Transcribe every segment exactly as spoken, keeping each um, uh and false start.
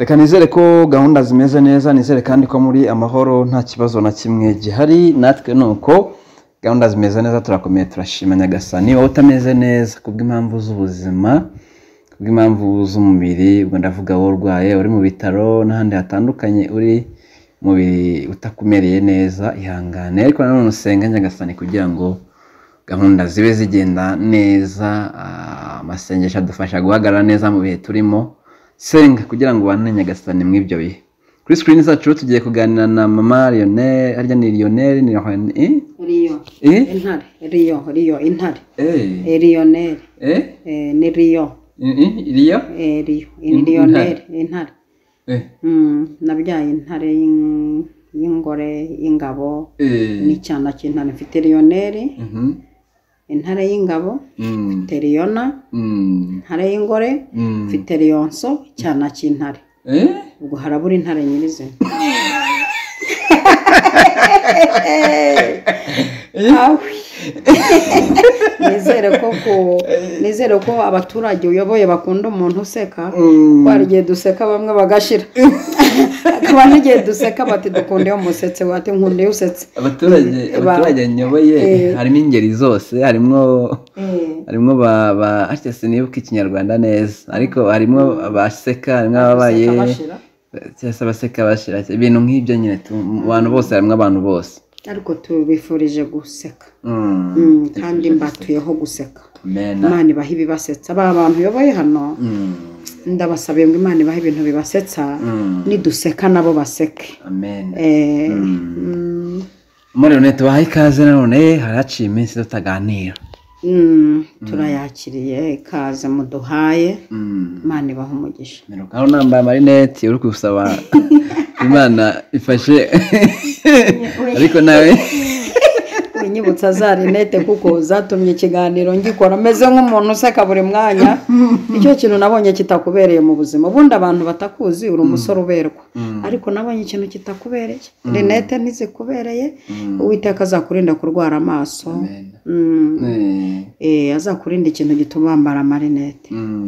reka nizere ko gahunda zimeze neza, nizere kandi ko muri amahoro nta kibazo na kimwe gihari. Natwe nuko gahunda zimeze neza, turakomeye turashima Nyagasani. Wowe utameze neza kubw'impamvu z'ubuzima, kubw'impamvu z'umubiri, ubwo ndavuga wowe urwaye uri mu bitaro n'ahandi hatandukanye, uri mubiri utakumereye neza, ihangane. Ariko nanone usenga Nyagasani kugira ngo gahunda zibe zigenda neza. Amasengesho adufasha guhagarara neza mu bihe turimo. Senga kugira ngo ubane Nyagasani mw'ibyo bihe. Kuri screen zacu tugiye kuganira na mama Lionel, harya ni Lionel ni eh Rio eh intare Rio Rio intare eh Lionel eh eh ni Rio eh Rio eh Rio ni Lionel intare eh mm nabyaye intare y'ingore y'ingabo ni cyana cy'intare mfite Lionel mhm intare y'ingabo mfite Liona intare y'ingore mfite Lionso cyana cy'intare eh ubwo harabura intare nyirize nizere ko nizere ko abaturage uyoboye bakunda umuntu useka, kwari gihe duseka bamwe bagashira akaba n'igihe duseka bati dukunde umusetse wati nkunde usetse. Abaturage abaturage nyoboye harimo ingeri zose, harimo harimo ba ba ashese nibuka ikinyarwanda neza, ariko harimo abaseka, harimo ababaye cyese abaseka bashira ibintu nk'ibyo nyine, abantu bose harimo abantu bose, ariko tubifurije guseka kandi mbatuyeho guseka. Imana ibaha ibibasetsa aba bantu yoboye hano, ndabasabiye ngo Imana ibaha ibintu bibasetsa, niduseka nabo baseke. Amen. eh muri none tubaha ikaze none, haraciye iminsi tutaganira. Mm, turayakiriye ikaze muduhaye. Imana ibaha umugisha. Aho nambaye marinette uri kusaba Imana ifashe ariko nawe winyibutsa za rinete kuko zatumye ikiganiro ngikora meze nk'umuntu useka buri mwanya. Icyo kintu nabonye kitakubereye mu buzima, ubundi abantu batakuzi uri umusore uberwa, ariko nabonye ikintu kitakubereye. Rinete ntizikubereye, Uwiteka azakurinda kurwara amaso. Eh azakurinda ikintu gituma wambara marinete.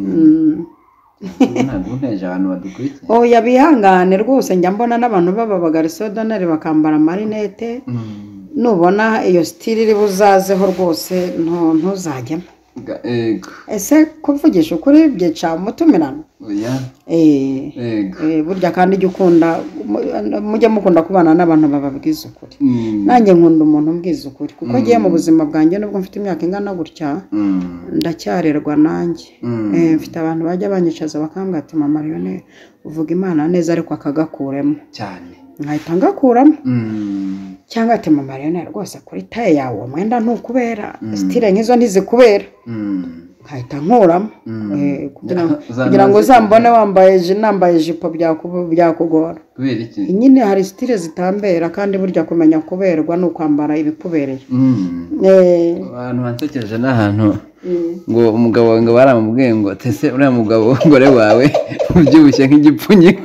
Ntabwo nteje abantu badukurikiye. Oh yabihangane rwose, njya mbona n'abantu baba bagarisodonari bakambara marinete. Nubona iyo style iri buzazeho rwose nto ntuzajyemo. Ego. Ese kuvugisha ukuri byica mutumirano. Oya. Eh. Eh burya kandi jye ukunda mujye mukunda kubana n'abantu bababwiza ukuri. Nanjye nkunda umuntu umbwiza ukuri kuko giye mu buzima bwanjye nubwo mfite imyaka ingana gutya ndacyarerwa nanjye. Eh mfite abantu bajya banyicaza bakambwira ati mama Lionel uvuga Imana neza ariko akagakuremo cyane, nkahita ngakuramo. Cyangwa ati mama Lionel rwose kuri taye yawe mwenda ntukubera, style nkizo ntizikubera, nkahita nkuramo. Eh kugira ngo uzambone wambaye je nambaye jipo byakugora. Kubera iki? Nyine hari style zitambera kandi burya kumenya kuberwa no kwambara ibikubereye. Eh abantu bansekeje n'ahantu ngo umugabo wawe ngo baramubwiye ngo tese uriya mugabo ngore wawe ubyibushye nk'igipfunyika.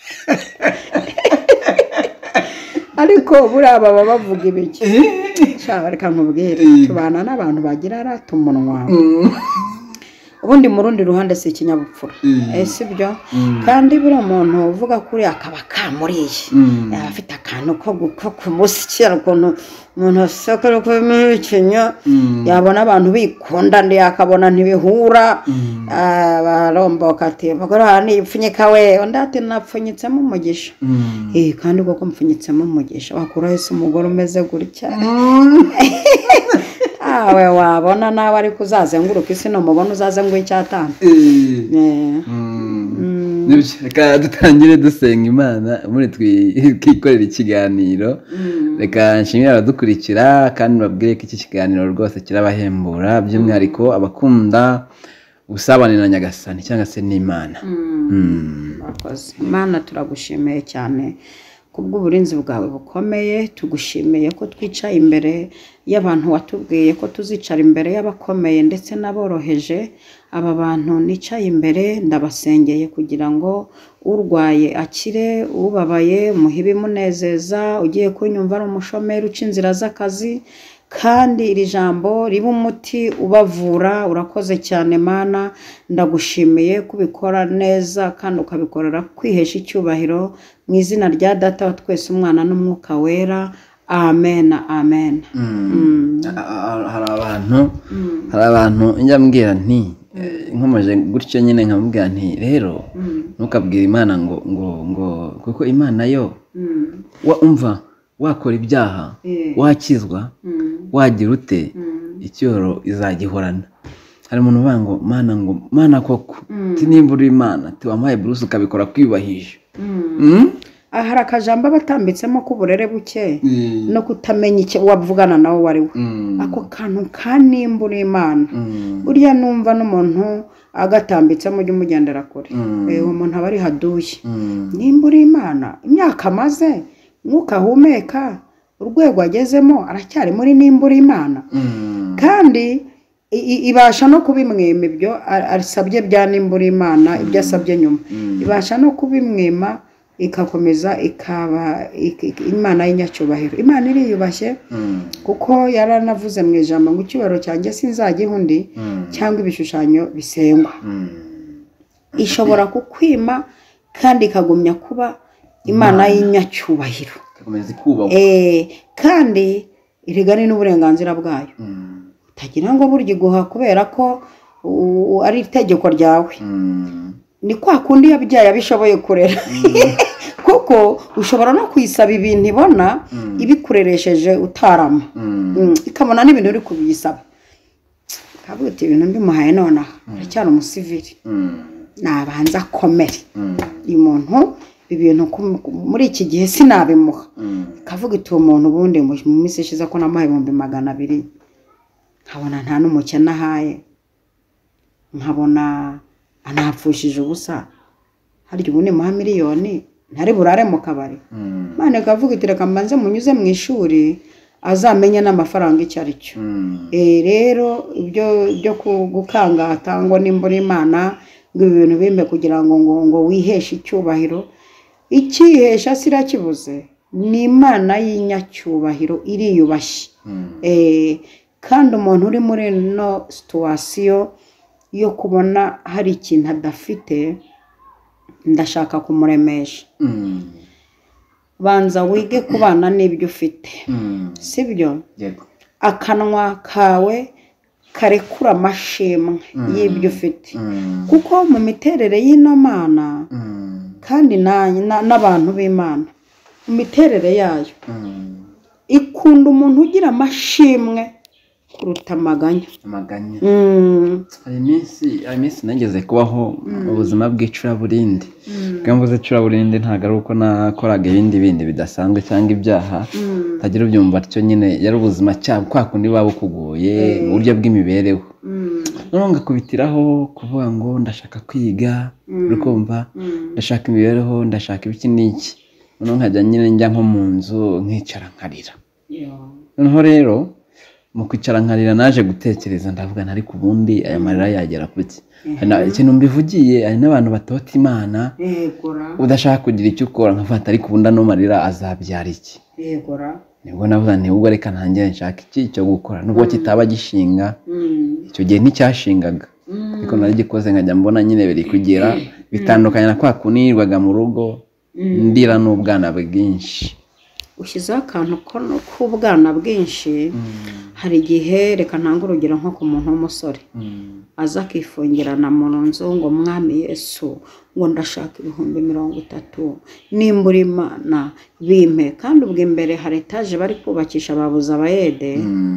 Ariko buriya baba bavuga ibiki? Cyangwa reka nkubwire tubana n'abantu bagira rata umunwa. Ubundi mu rundi ruhande si ikinyabupfura. Eh sibyo? Kandi buri muntu uvuga kuri akaba kamuriye, afite akantu ko guko kumushyira ukuntu umuntu asakara ko mwikinya, yabona abantu bikunda ndi akabona ntibihura. Baromboka ati bagora ni ipfunyika we, ondate napfunyitsemo umugisha. Eh kandi uko mpfunyitsemo umugisha wakura ese umugore umeze gutya. Awe wabona nawe ari kuzazenguruka isi no mubona uzazenguye icyatanu. Eh nibyo reka dutangire dusenga Imana muri twikorera ikiganiro. Reka nshimira abadukurikira kandi babwire ko iki kiganiro rwose kirabahembura, by'umwihariko abakunda usabane na Nyagasani cyangwa se n'Imana. Murakoze. Imana turagushimiye cyane kubw'uburinzi bwawe bukomeye, tugushimiye ko twicaye imbere y'abantu watubwiye ko tuzicara imbere y'abakomeye ndetse n'aboroheje. Aba bantu nicaye imbere ndabasengeye kugira ngo urwaye akire, ubabaye muhibi munezeza, ugiye kunyumva ari umushomeri uca inzira z'akazi kandi iri jambo riba umuti ubavura. Urakoze cyane Mana, ndagushimiye kubikora neza kandi ukabikorera kwihesha icyubahiro mu izina rya Data wa twese, Umwana n'Umwuka Wera. Amen, amen. Hari abantu hari abantu njya mbwira nti nkomeje gutyo nyine nkamubwira nti rero ntukabwire Imana ngo ngo ngo kuko Imana yo wa umva wakora ibyaha wakizwa wagira ute icyoro izagihorana. Hari umuntu uvuga ngo Mana ngo Mana koko nimba uri Imana tiwampaye Bruce ukabikora kwiyubahije. Hari akajambo batambitsemo k'uburere buke no kutamenya icyo wavugana nawe wariwe. Ako kantu ka nimba uri Imana burya numva n'umuntu agatambitsemo ujye umugendera kure. Uwo muntu aba ari haduye. Nimba uri Imana imyaka amaze mwuka ahumeka urwego agezemo aracyari muri nimba uri Imana, kandi ibasha no kubimwema ibyo asabye bya nimba uri Imana, ibyo asabye nyuma ibasha no kubimwema ikakomeza ikaba Imana y'inyacyubahiro. Imana iriyubashye kuko yaranavuze mu ijambo ngo icyubahiro cyanjye sinzagiha undi cyangwa ibishushanyo bisengwa. Ishobora kukwima kandi ikagumya kuba Imana y'inyacyubahiro, eh kandi irigani n'uburenganzira bwayo. Utagira ngo burya iguha kubera ko ari itegeko ryawe. Ni kwa kundi yabyaye abishoboye kurera. Kuko ushobora no kwisaba ibintu ibona ibikureresheje utarama, ikabona n'ibintu uri kubisaba kavuga ati ibintu mbimuhaye nona aracyari umusivili nabanza komere. Uyu muntu ibintu muri iki gihe sinabimuha, kavuga iti uwo muntu ubundi mu minsi ishize ko namuhaye ibihumbi magana abiri nkabona nta n'umukene ahaye, nkabona anapfushije ubusa, harya ubu nimuha miliyoni ntari burare mu kabari. Imana ikavuga iti reka mbanze munyuze mu ishuri azamenye n'amafaranga icyo ari cyo. Rero ibyo byo gukangata ngo nimba uri Imana ngo ibintu bimbe kugira ngo ngo ngo wiheshe icyubahiro, ikihesha sirakibuze. Ni Imana y'inyacyubahiro iriyubashye. Kandi umuntu uri muri no situation yo kubona hari ikintu adafite ndashaka kumuremesha. Banza wige kubana n'ibyo ufite, sibyo? Akanwa kawe karekura amashimwe y'ibyo ufite, kuko mu miterere y'ino Mana kandi n'abantu b'Imana mu miterere yayo ikunda umuntu ugira amashimwe kuruta amaganya. Amaganya. Hari iminsi hari iminsi nageze kubaho ubuzima bw'icuraburindi. Bwamvuze icuraburindi ntago ari uko nakoraga ibindi bindi bidasanzwe cyangwa ibyaha, tagira ubyumva cyo nyine yari ubuzima cyabo kwa kundi baba kuguye mu buryo bw'imibereho. None ngakubitiraho kuvuga ngo ndashaka kwiga, urukumva ndashaka imibereho, ndashaka ibiki n'iki. None nkajya nyine njya nko mu nzu nkicara nkarira. Noneho rero mu kwicara nkarira naje gutekereza ndavuga ntari ku bundi aya marira yagera kuki. Ikintu mbivugiye ari n'abantu batota Imana udashaka kugira icyo ukora nkafata ari kubunda no marira azabyara iki. Nibwo navuga nti ubwo reka ntangire nshaka iki cyo gukora nubwo kitaba gishinga icyo gihe nticyashingaga, ariko nari gikoze nkajya mbona nyine biri kugera bitandukanye na kwa kunirwaga mu rugo ndira n'ubwana bwinshi. Ushyizeho akantu k'ubwana bwinshi. Hari igihe reka ntanga urugero nko ku muntu w'umusore aza akifungirana mu nzu ngo Mwami Yesu ngo ndashaka ibihumbi mirongo itatu nimba uri Imana bimpe, kandi ubwo imbere hari etaje bari kubakisha babuza abayede.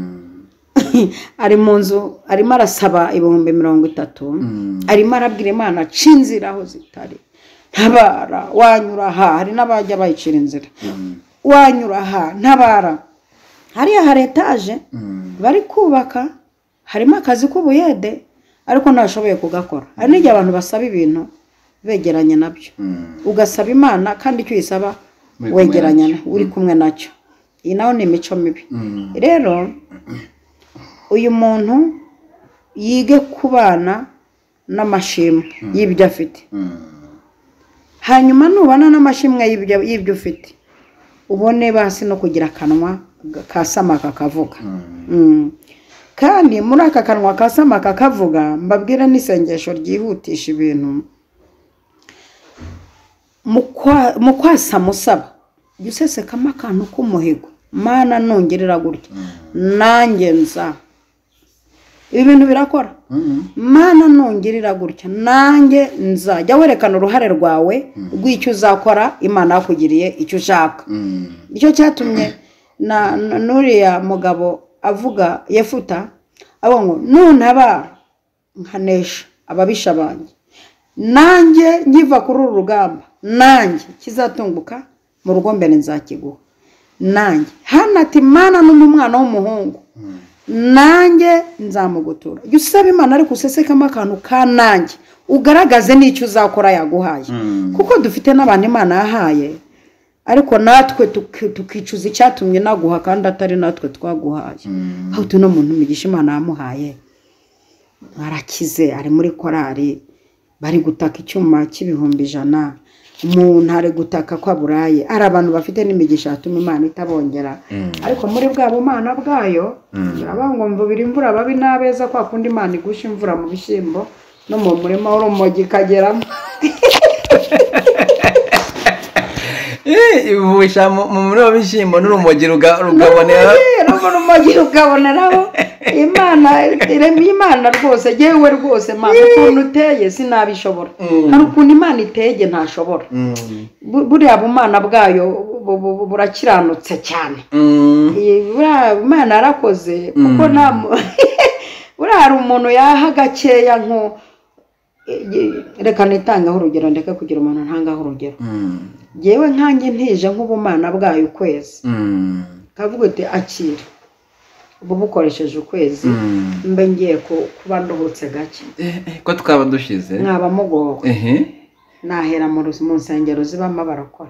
Ari mu nzu arimo arasaba ibihumbi mirongo itatu, arimo arabwira Imana aca inzira aho zitari, ntabara wanyura aha. Hari n'abajya bayicira inzira, wanyura aha ntabara. Hariya hari etaje bari kubaka, harimo akazi k'ubuyede ariko ntashoboye kugakora. Hari n'igihe abantu basaba ibintu begeranye nabyo, ugasaba Imana kandi icyo uyisaba wegeranye uri kumwe nacyo. Iyi naho ni imico mibi. Rero uyu muntu yige kubana n'amashimwe y'ibyo afite, hanyuma nubana n'amashimwe y'ibyo ufite ubone basi no kugira akanwa kasamaka kavuga Mm. kandi muri aka kanwa kasamaka kavuga mbabwira n'isengesho ryihutisha ibintu mu kwasa musaba jya usesekamo akantu k'umuhigo mana nongerera gutya nanjye nza ibintu birakora mana nongerera gutya nanjye nza jya werekana uruhare rwawe rw'icyo uzakora imana yakugiriye icyo ushaka icyo cyatumye na nuriya mugabo avuga Yefuta abo ngo nuntabara nkanesha ababisha banjye nanjye nkiva kuri uru rugamba nanjye kizatunguka mu rugo mbere nzakiguha nanjye hano ati mana n'umwana w'umuhungu nanjye nzamugutura jya usaba imana ariko usesekamo akantu ka nanjye ugaragaze n'icyo uzakora yaguhaye kuko dufite n'abantu imana yahaye ariko natwe tukicuza icyatumye naguha kandi atari natwe twaguhaye aho tuno muntu imigisha imana yamuhaye arakize ari muri korari bari gutaka icyuma cy'ibihumbi ijana umuntu ari gutaka kwa burayi ari abantu bafite n'imigisha yatuma imana itabongera ariko muri bwa bumana bwayo birabangwa mvubira imvura babi n'abeza kwa kundi imana igusha imvura mu bishyimbo no mu murima w'urumogi kageramo ibusha mu murima w'ibishyimbo n'urumogi rugabonera urumogi rugaboneraho imana iremye imana rwose yewe rwose mana ukuntu uteye sinabishobora hari ukuntu imana iteye ntashobora buriya bumana bwayo burakiranutse cyane imana yarakoze kuko buriya hari umuntu yaha gakeya nko reka nitangaho urugero ndeke kugira umuntu ntangaho urugero yewe nkanjye ntije nk'ubumana bwayo ukwezi kavuga uti akira ubu bukoresheje ukwezi mbe ngiye kuba nduhutse gake ko twaba dushize mwaba mugowe nahera mu nsengero zibamo barakora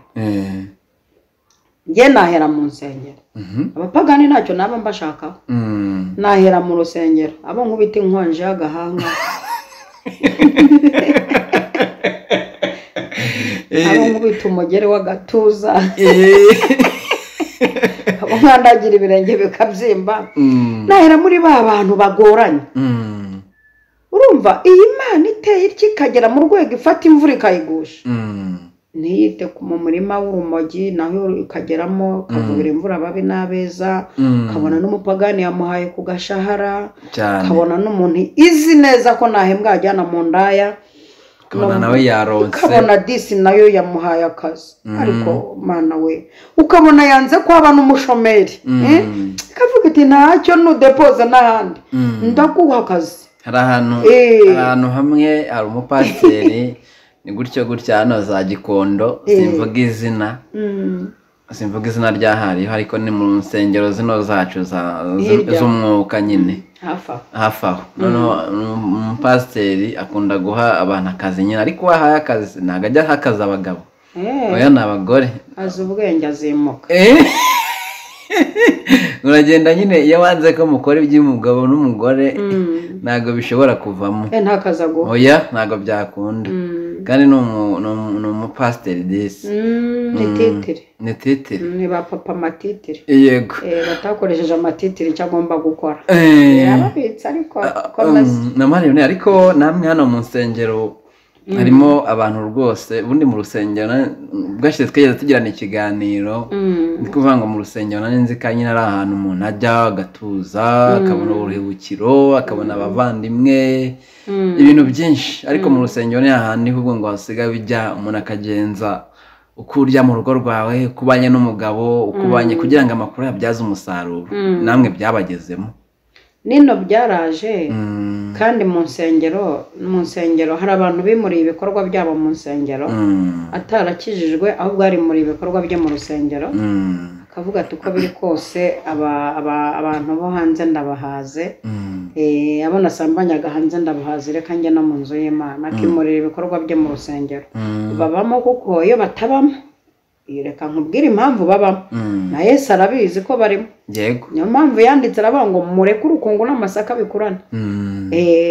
njye nahera mu nsengero abapagani ntacyo naba mbashakaho nahera mu rusengero abo nkubita inkonje y'agahanga abo nkubita umugeri w'agatuza abo nkandagira ibirenge bikabyimba nahera muri ba bantu bagoranye urumva iyi mana iteye ityo ikagera mu rwego ifata imvura ikayigusha ntiyite mu murima w'urumogi naho ikageramo kavubira imvura babi n'abeza kabona n'umupagani yamuhaye ku gashahara kabona n'umuntu izi neza ko nahembwa ajyana mu ndaya ukabona nawe yaronse ukabona disi nayo yamuhaye akazi ariko mana we ukabona yanze ko aba n'umushomeri kavuga iti ntacyo nudepoze n'ahandi ndaguha akazi hari ahantu ahantu hamwe hari umupasiteri ni gutyo gutya hano za Gikondo simvuga izina simvuga izina ryahariho ariko ni mu nsengero zino zacu z'umwuka nyine hafi aho umupasiteri akunda guha abantu akazi nyine ariko wahaye akazi ntabwo ajya aha akazi abagabo oya ni abagore azi ubwenge azimuka uragenda nyine iyo wanze ko mukora iby'umugabo n'umugore ntabwo bishobora kuvamo nta kazi aguha oya ntabwo byakunda kandi ni umupasiteri disi ni titire ni titire ni ba papa amatitire yego batakoresheje amatitire icyo agomba gukora yarabitse ariko na mariyone ariko namwe hano mu nsengero harimo abantu rwose ubundi mu rusengero bwashize twigeze tugirana ikiganiro ndi kuvuga ngo mu rusengero nari nzi ko nyine ari ahantu umuntu ajya agatuza akabona uburuhukiro akabona abavandimwe ibintu byinshi ariko mu rusengero ni ahandi ahubwo ngo hasigaye bijya umuntu akagenza uko urya mu rugo rwawe uko ubanye n'umugabo uko ubanye kugira ngo amakuru yabyaze umusaruro namwe byabagezemo nino byaraje kandi mu nsengero mu nsengero hari abantu bimuriye ibikorwa byabo mu nsengero atarakijijwe ahubwo ari muri ibikorwa byo mu rusengero akavuga ati uko biri kose abantu bo hanze ndabahaze abo nasambanyaga hanze ndabahaze reka njye no mu nzu y'Imana akimurira ibikorwa byo mu rusengero babamo kuko iyo batabamo reka nkubwire impamvu babamo na Yesu arabizi ko barimo yego niyo mpamvu yanditse aravuga ngo mureke urukungu n'amasaka bikurane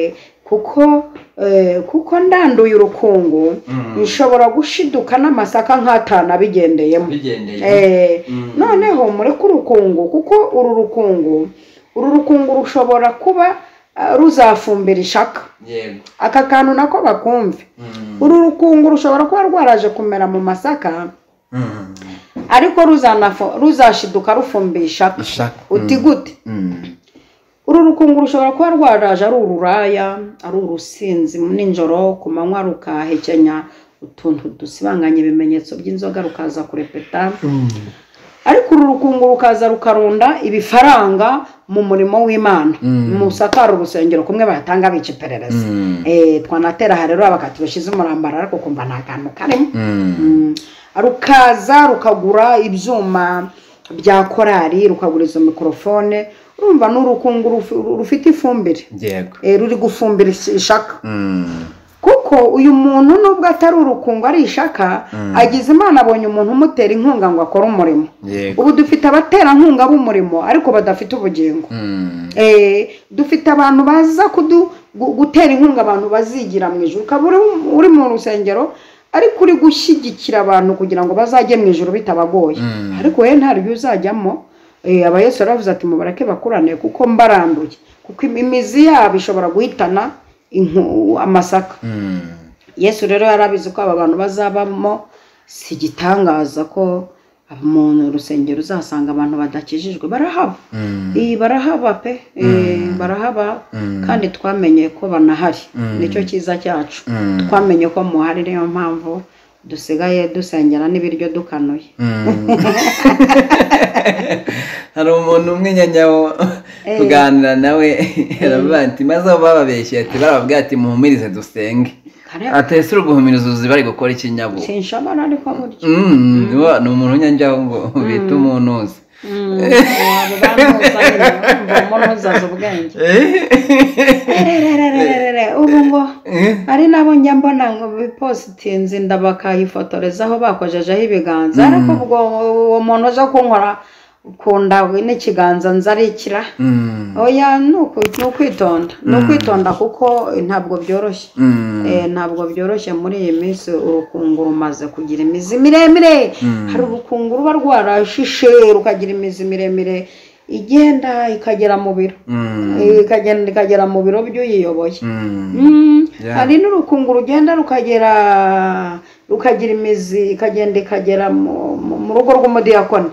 kuko eh, kuko ndanduye urukungu nshobora gushiduka n'amasaka nk'atanu abigendeyemo eh noneho mureke urukungu kuko uru rukungu uru rukungu rushobora kuba uh, ruzafumbira ishaka yego aka kantu nako bakumve uru rukungu rushobora kuba rwaraje kumera mu masaka ariko ruzanafo ruzashiduka rufumbisha uti gute uru rukungu rushobora kuba rwaraje ari ururaya ari urusinzi ninjoro ku manywa rukahekenya utuntu dusibanganye ibimenyetso by'inzoga rukaza kurepeta ariko uru rukungu rukaza rukarunda ibifaranga mu murimo w'Imana mu sakara urusengero kumwe bayatanga bica iperereza eh twanatera harero abakati bashize umurambara ariko kumva nta kantu karimo rukaza rukagura ibyuma bya korari rukagura izo mikrofone urumva n'urukungu rufite ifumbire yego eh ruri gufumbira ishaka kuko uyu muntu nubwo atari urukungu ari ishaka agize Imana abonye umuntu umutera inkunga ngo akora umurimo ubu dufite abatera nkunga b'umurimo ariko badafite ubugingo eh dufite abantu baza kudu gutera inkunga abantu bazigira mu ijuru kaburi uri mu rusengero ariko uri gushyigikira abantu kugira ngo bazajye mu ijuru bitabagoye ariko we nta ryo uzajyamo eh aba Yesu aravuze ati mubarake bakurane kuko mbaranduye kuko imizi yabo ishobora guhitana amasaka Yesu rero yarabize ko aba bantu bazabamo si gitangaza ko umuntu urusengero uzasanga abantu badakijijwe barahaba iyi barahaba pe barahaba kandi twamenye ko banahari nicyo cyiza cyacu twamenye ko muhari niyo mpamvu dusigaye dusengera n'ibiryo dukanuye hari umuntu umwe nyanyawo tuganira nawe aravuga ati maze bababeshye ati barababwira ati muhumirize dusenge atese uruguhumiriza uzi bari gukora ikinyabo sinshobora ariko buryo mm ni umuntu nyanyawo ngo bita umuntu uzi umuntu uzaza ubwenge ubu ngo ari nabo njya mbona ngo bipositinze inda bakayifotorezaho bakojejeho ibiganza ariko ubwo uwo muntu uza kunkora ukunda n'ikiganza nzarikira oya nuko nukwitonda nukwitonda kuko ntabwo byoroshye eh ntabwo byoroshye muri iyi minsi urukungu rumaze kugira imizi miremire hari urukungu ruba rwarashishe rukagira imizi miremire igenda ikagera mu biro ikagenda ikagera mu biro by'uyiyoboye hari n'urukungu rugenda rukagera rukagira imizi ikagenda ikagera mu rugo rw'umudiyakoni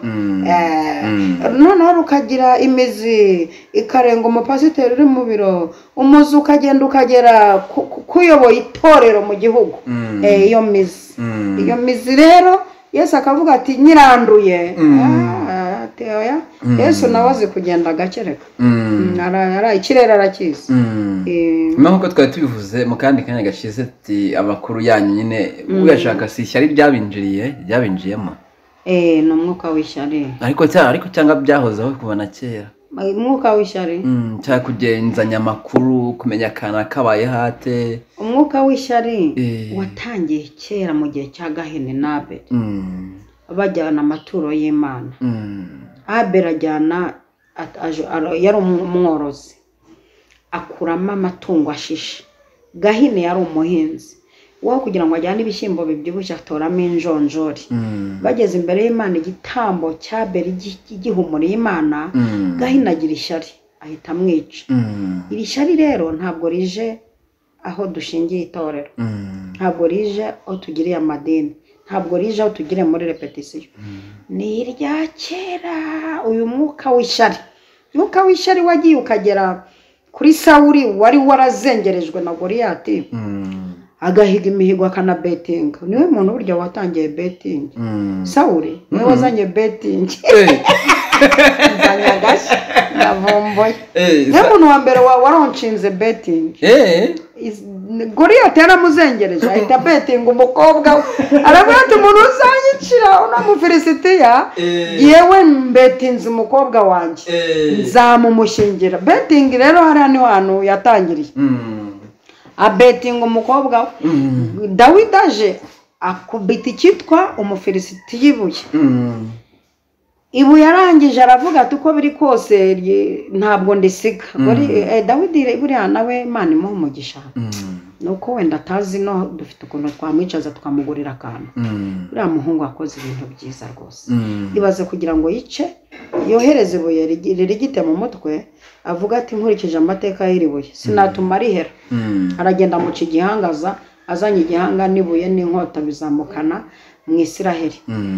noneho rukagira imizi ikarenga umupasiteri uri mu biro umuzi ukagenda ukagera kuyoboye itorero mu gihugu iyo mizi iyo mizi rero Yesu akavuga ati nyiranduye teoya Yesu nawe azi kugenda gakereka ara ikirere arakizi nkuko twari tubivuze mu kandi kanya gashize ati abakuru yanyu nyine uyashaka si ishyari ryabinjiriye ryabinjiyemo eh no mwuka w'ishyari ariko cyangwa ariko cyangwa byahozeho kuva na kera umwuka w'ishyari mm cya kugenzanya makuru kumenya kana kabaye hate umwuka w'ishyari watangiye kera mu gihe cya Gahini na Abeli bajyana amaturo y'Imana Abeli ajyana yari umworozi akurama amatungo ashishe Gahini yari umuhinzi wo kugira ngo ajyane ibishyimbo bibyibushye atoramo injonjori bageze imbere y'Imana igitambo cya Abeli gihumuriye Imana Gahini agira ishyari ahita amwica iri shyari rero ntabwo rije aho dushingiye itorero ntabwo rije aho tugiriye amadini ntabwo rije aho tugire muri repetition ni irya kera uyu mwuka w'ishyari mwuka w'ishyari wagiye ukagera kuri Sawuli wari warazengerejwe na Goliyati agahiga imihigo akana betting niwe muntu buryo watangiye betting Sawuli niwe wazanye betting nzanyagash navomboye niwe muntu wa mbere waronshinze betting eh Goliyati yaramuzengereje ahita betting umukobwa aravuga ati umuntu uzanyicira unamufilisitiya yewe bettinze umukobwa wanje nzamumushingira betting rero hari hano hano yatangiriye abetinga umukobwa Dawidi aje akubita ikitwa umufilisitiya ibuye ibu yarangije aravuga ati uko biri kose ntabwo ndisiga Dawidi buriya nawe Imana imuha umugisha nuko wenda atazi no dufite ukuntu twamwicaza tukamugurira akantu uriya muhungu akoze ibintu byiza rwose ibaze kugira ngo yice yohereze ibuye ririgite mu mutwe avuga ati nkurikije amateka y'iribuye sinatuma rihera aragenda muca igihangaza azanye igihanga n'ibuye n'inkota bizamukana mu Isiraheli.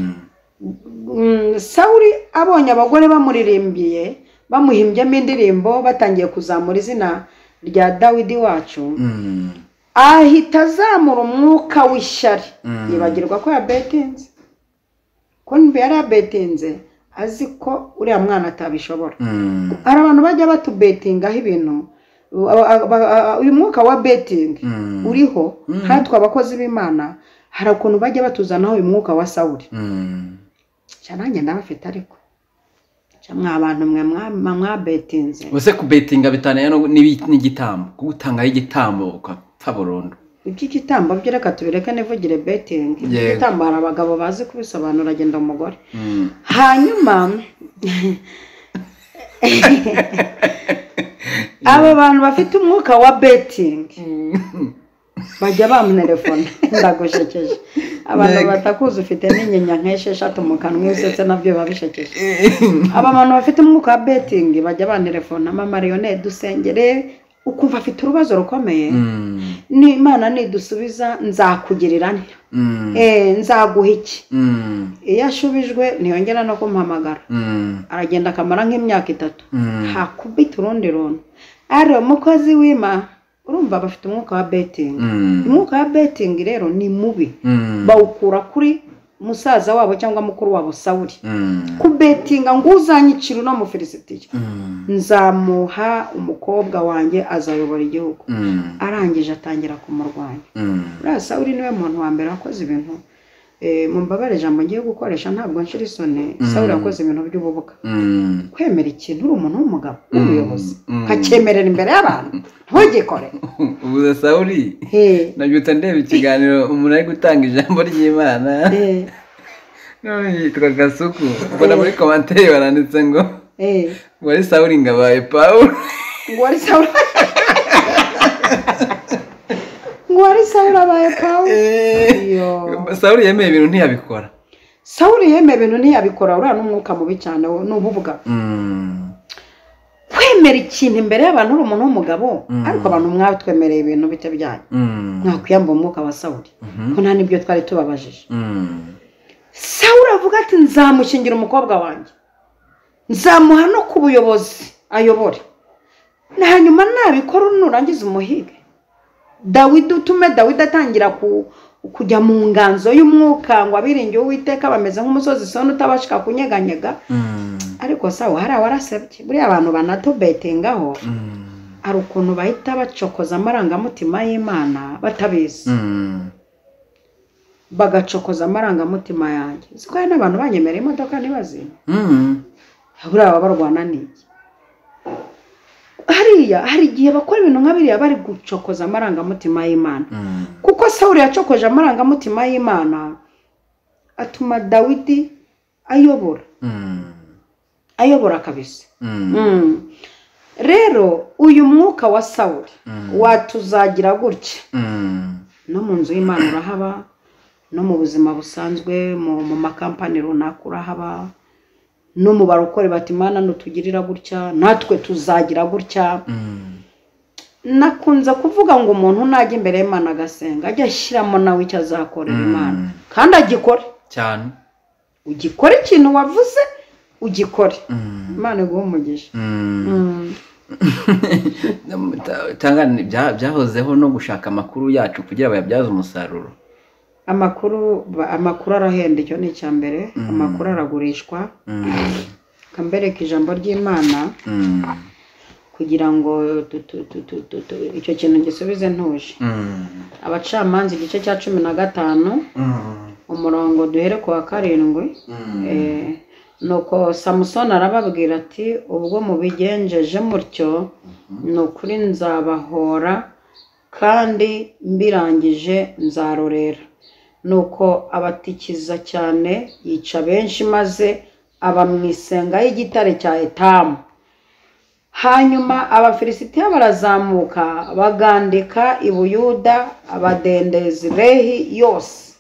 Sawuli abonye abagore bamuririmbiye bamuhimbyemo indirimbo batangiye kuzamura izina rya Dawidi wacu ahita azamura umwuka w'ishyari yibagirwa ko yabetinze ko niba yarabetinze azi ko uriya mwana atabishobora. Hari abantu bajya batubetingaho ibintu uyu mwuka wa betting uriho hatwa abakozi b'Imana hari ukuntu bajya batuzanaho uyu mwuka wa Sawuli cyane ndabafite ariko cyamwa abantu mwe mwa betinze use ku betinga bitaniye n'igitambo kugutanga igitambo ukapfa burundu iki gitambo byo reka tubireke nevugire betting igitambo hari abagabo bazi kubisobanura agenda umugore hanyuma abo bantu bafite umwuka wa betting bajya bamunelefone ndagushekeje abantu batakuza ufite n'inyinya nk'esheshatu mu kanwa usetse nabyo babishekeje aba bantu bafite umwuka wa betting bajya banelefone ama marionette dusengere ukumva afite urubazo rukomeye ni Imana nidusubiza nzakugirira nti eh nzaguha iki iyo ashubijwe ntiyongera no kumpamagara aragenda akamara nk'imyaka itatu hakubita urundi runo ari umukozi w'Imana urumva bafite umwuka wa betting umwuka wa betting rero ni mubi bawukura kuri musaza wabo cyangwa mukuru wabo Sawuli ku betting ngo uzanyicira no mu Filisitiya nzamuha umukobwa wanjye azayobora igihugu arangije atangira kumurwanya. Uriya Sawuli niwe muntu wa mbere wakoze ibintu mumbabare jambo ngiye gukoresha ntabwo nshira isoni. Sawuli yakoze ibintu by'ububuka kwemera ikintu uri umuntu w'umugabo w'ubuyobozi kacemerera imbere y'abantu ntugikore ubu Sawuli nabyuta ndeba ikiganiro umuntu ari gutanga ijambo ry'Imana none yitwa Gasuku mbona muri commentaire baranditse ngo eh wari Sawuli ngabaye Paul wari Sawuli Ngwari Sawuli abaye Paul yo Sawuli yemeye ibintu ntiyabikora Sawuli yemeye ibintu ntiyabikora ura n'umwuka mubi cyane n'ubuvuga kwemera ikintu imbere y'abantu uri umuntu w'umugabo ariko abantu mwawe twemereye ibintu bite byanyu mwakwiyamba umwuka wa Sawuli ko nta nibyo twari tubabajije. Sawuli avuga ati nzamushingira umukobwa wanjye nzamuha no ku buyobozi ayobore hanyuma nabikora nurangiza umuhige Dawidi utume Dawidi atangira ku kujya mu nganzo y'umwuka ngo abiringiye Uwiteka bameze nk'umusozi sone utabashika kunyeganyega ariko sawa hari awarasebye buri abantu banatobetingaho ari ukuntu bahita bacokoza amarangamutima y'Imana batabizi bagacokoza amarangamutima yanjye siko hari n'abantu banyemera imodoka nibazi buri aba barwana n'iki hariya hari igihe bakora ibintu nk'abiriya bari gucokoza amarangamutima y'Imana kuko Sawuli yacokoje amarangamutima y'Imana atuma Dawidi ayobora ayobora kabisa. Rero uyu mwuka wa Sawuli watuzagira gutya no mu nzu y'Imana urahaba no mu buzima busanzwe mu makampani runaka urahaba no mu barokore bati Imana nutugirira gutya natwe tuzagira gutya. Nakunza kuvuga ngo umuntu najya imbere y'Imana agasenga ajya ashyiramo nawe icyo azakorera Imana kandi agikore cyane ugikore ikintu wavuze ugikore Imana iguhe umugisha. Tangana byahozeho no gushaka amakuru yacu kugira bayabyaze umusaruro. Amakuru amakuru arahenda icyo ni cyambere amakuru aragurishwa kambereka ijambo ry'Imana kugira ngo icyo kintu gisubize ntuje. Abacamanza igice cya cumi na gatanu umurongo duhere ku wa karindwi eh nuko Samusoni arababwira ati ubwo mubigenjeje mutyo nukuri nzabahora kandi mbirangije nzarorera. Nuko abatikiza cyane yica benshi maze aba mu isenga y'igitare cya Etamu. Hanyuma abafilisitiya barazamuka bagandika i Buyuda abadendezi Lehi yose.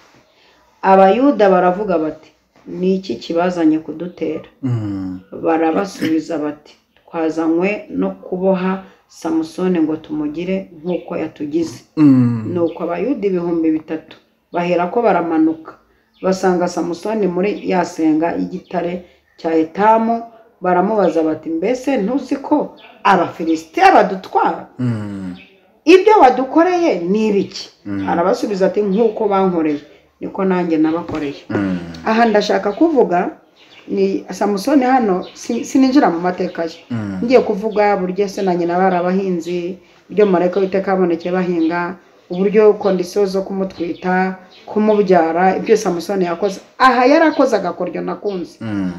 Abayuda baravuga bati ni iki kibazanye kudutera? mm. Barabasubiza bati twazanywe no kuboha Samusoni ngo tumugire nk'uko yatugize. mm. Nuko abayuda ibihumbi bitatu bahera ko baramanuka basanga Samusoni muri yasenga y'igitare cya Etamu. Baramubaza bati mbese ntuzi ko abafilisitiya badutwara? mm. Ibyo wadukoreye ni ibiki? mm. Arabasubiza ati nk'uko bankoreye niko nanjye nabakoreye. mm. Aha ndashaka kuvuga ni Samusoni hano sininjira mu mateka ye. mm. Ngiye kuvuga buryo se na nyina barabahinzi, buryo marayika w'Iteka abonekeye bahinga, uburyo kondisiyo zo kumutwita, kumubyara, ibyo Samusoni yakoze. Aha yarakoze agakoryo nakunze. mm.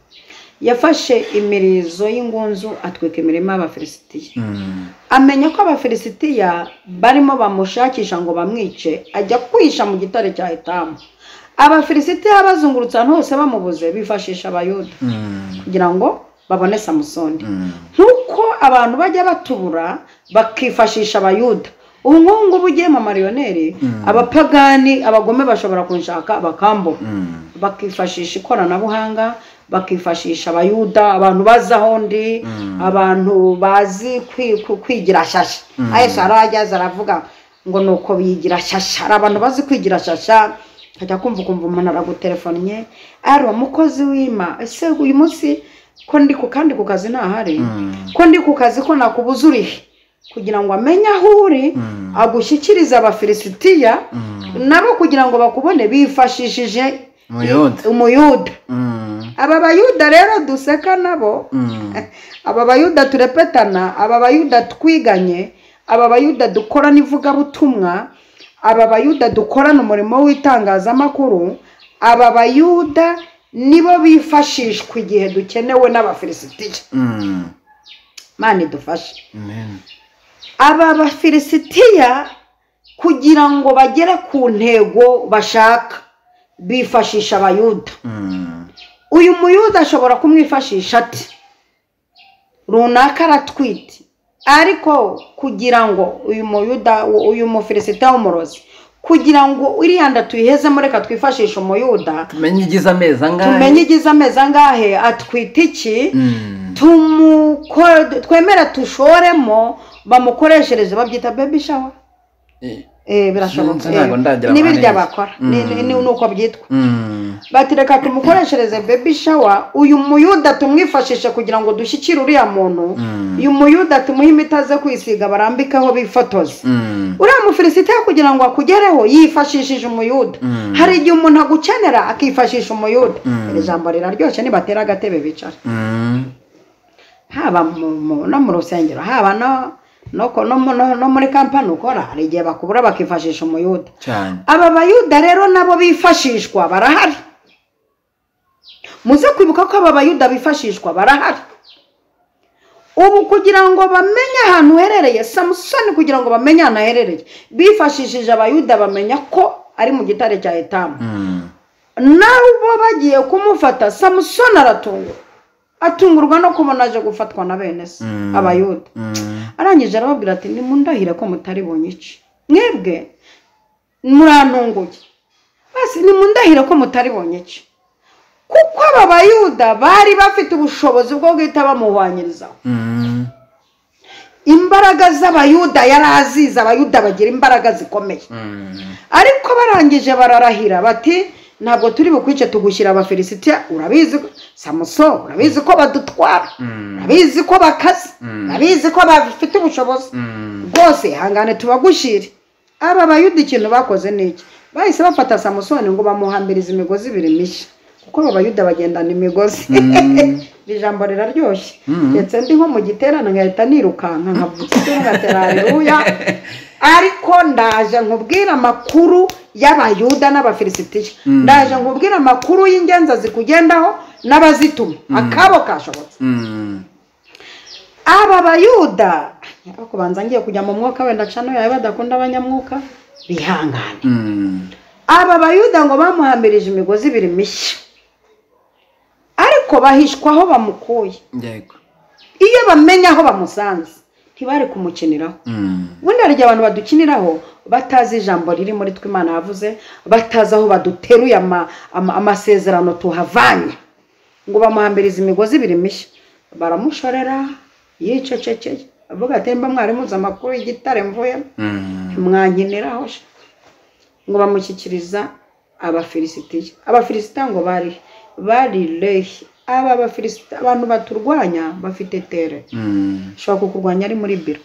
Yafashe imirizo y'ingunzu atwika imirima y'abafilisitiya. mm. Amenya ko abafilisitiya barimo bamushakisha ngo bamwice, ajya kwisha mu gitare cya Etamu. Abafilisitiya bazungurutse ahantu hose bamubuze bifashisha abayuda mm. kugira ngo babone Samusoni. mm. Nkuko abantu bajya batubura bakifashisha abayuda, ubu ngubu bugiye mu mariyoneri. mm. Abapagani abagome bashobora kunshaka bakambo. mm. Bakifashisha ikoranabuhanga, bakifashisha abayuda, abantu bazaho ndi, mm. abantu bazi kwigira shasha. mm. Yesu arajyaza aravuga ngo nuko bigira shasha. Abantu bazi kwigira shasha ajya kumva kumva umuntu aragutelefonnye, ari umukozi w'Imana, ese uyu munsi ko ndi ku kandi ku kazi ntahari? mm. Ko ndi ku kazi ko nakubuza urihe? Kugira ngo amenye aho uri. mm. Agushyikiriza abafilisitiya. mm. Nabo kugira ngo bakubone bifashishije umuyuda. mm. Aba bayuda rero duseka nabo. mm. Aba bayuda turepetana, aba bayuda twiganye, aba bayuda dukora n'ivugabutumwa, aba bayuda dukorana umurimo w'itangazamakuru, aba bayuda nibo bifashishwa igihe dukenewe n'abafilisitiya. mm. Mani dufashe. amen. Aba bafilisitiya kugira ngo bagere ku ntego bashaka bifashisha abayuda. mm. Uyu muyuda ashobora kumwifashisha ati runaka aratwite, ariko kugira ngo uyu muyuda uyu mufilisitiya w'umurozi kugira ngo uriya nda tuyihezemo reka twifashisha umuyuda tumenye igize amezi angahe tumenye igize amezi angahe atwite iki. mm. Tumukore twemera tushoremo bamukoreshereje babyita baby shower. eh Eh birashoboka. Nibirya bakora. Ni nuko byitwa. Bati reka tumukoreshereze baby shower, uyu muyuda tumwifashishe kugira ngo dushyikire uriya muntu. Uyu muyuda tumuhe imitaze kwisiga barambikaho bifotoze. Uriya mufilisitiya kugira ngo akugereho yifashishije umuyuda. Hari igihe umuntu agukenera akifashisha umuyuda. Iri jambo riraryoshye nibatera agatebe bicara. Haba no mu rusengero, haba no no no no muri kampani ukora hari igihe bakubura bakifashisha umuyuda. Aba bayuda rero nabo bifashishwa barahari. Muze kwibuka ko aba bayuda bifashishwa barahari. Ubu kugira ngo bamenye ahantu herereye Samusoni, kugira ngo bamenye ahantu herereye bifashishije abayuda bamenya ko ari mu gitare cya Etamu. Nabo bagiye kumufata Samusoni aratunga atungurwa no kubona aje gufatwa na bene se abayuda. Arangije arababwira ati nimundahire ko mutari bonyice, mwebwe murantunguye, basi nimundahire ko mutari bonyice, kuko aba bayuda bari bafite ubushobozi bwo guhita bamuhwanyirizaho. Imbaraga z'abayuda yaraziza, abayuda bagira imbaraga zikomeye. Ariko barangije bararahira bati ntabwo turi bukwice tugushyira abafilisitiya, urabizi Samusoni, urabizi ko badutwara, urabizi ko bakaze, urabizi ko bafite ubushobozi bwose, hangane tubagushyire. Aba bayuda ikintu bakoze niki, bahise bafata Samusoni ngo bamuhambirize imigozi ibiri mishya, kuko aba bayuda bagendana imigozi. Ijambo riraryoshye. Ndetse ndi nko mu giterane ngahita nirukanka nkavutse ngatera haleluya. Ariko ndaje nkubwira amakuru y'abayuda n'abafilisitiya, ndaje nkubwira amakuru y'ingenza zikugendaho n'abazituma akabo kashobotse. Aba bayuda akubanza ngiye kujya mu mwuka wenda cano yawe badakunda abanyamwuka bihangane. Aba bayuda ngo bamuhambirije imigozi ibiri mishya. ariko bahishwa aho bamukuye. yego Iyo bamenya aho bamusanze ntibari kumukiniraho. Ubundi hari abantu badukiniraho batazi ijambo riri muri twe Imana yavuze, batazi aho baduteruye amasezerano tuhavanye ngo bamuhambirize imigozi ibiri mishya, baramushorera yicecekeye avuga ati mba mwari muzi amakuru y'igitare mvuye mwankiniraho ngo bamushyikiriza abafilisitiya. Abafilisitiya ngo bari bari lehi. Aba bafilisitiya abantu baturwanya bafite tere, shobora kukurwanya ari muri biro,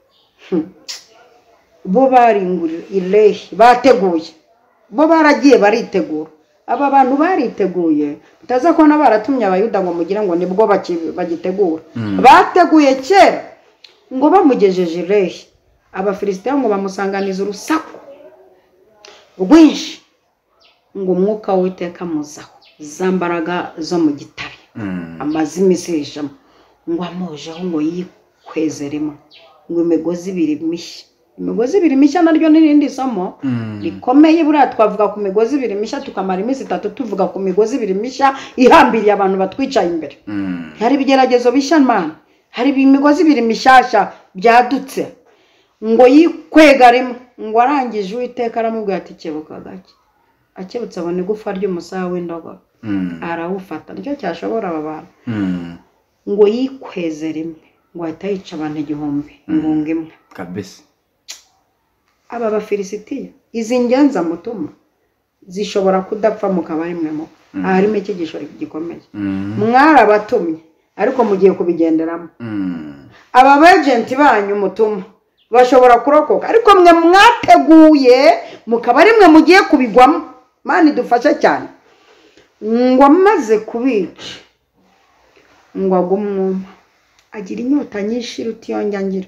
bo bari nguri ilehi bateguye, bo baragiye baritegura. Aba bantu bariteguye utaza kubona baratumye abayuda ngo mugira ngo nibwo bagitegura, bateguye kera ngo bamugejeje ilehi. Abafilisitiya ngo bamusanganiza urusaku rwinshi ngo umwuka w'Uwiteka muzaho, zambaraga zo mu gitare amazimisisha ngo amujeho ngo yikwezeremo ngo imigozi ibiri mishya. Imigozi ibiri mishya naryo n'irindi somo rikomeye. Buriya twavuga ku migozi ibiri mishya tukamara iminsi itatu tuvuga ku migozi ibiri mishya ihambiriye abantu batwicaye imbere. Hari ibigeragezo bishya Mana, hari imigozi ibiri mishyashya byadutse ngo yikwegaremo ngo arangije Uwiteka aramubwira ati kebuka gake. Akebutse abona igufa ry'umusaha w'indogobe, arawufata. Nicyo cyashobora aba bantu ngo yikwezeremo ngo ahita yica abantu igihumbi ingunga imwe kabisa. Aba bafilisitiya izi ngenza mutuma zishobora kudapfa mukaba rimwe mo. Harimo icyigisho gikomeye. Mwarabatumye ariko mugiye kubigenderamo. Aba bagenti banyu mutuma bashobora kurokoka ariko mwe mwateguye mukaba rimwe mugiye kubigwamo. Mana idufashe cyane. Ngo amaze kubica ngo agumwuma agira inyota nyinshi rutiyongangira.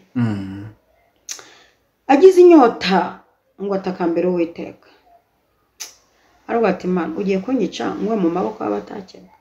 Agize inyota ngo atakambere Uwiteka aravuga ati Mana ugiye kunyica ngwe mu maboko y'abatakeba.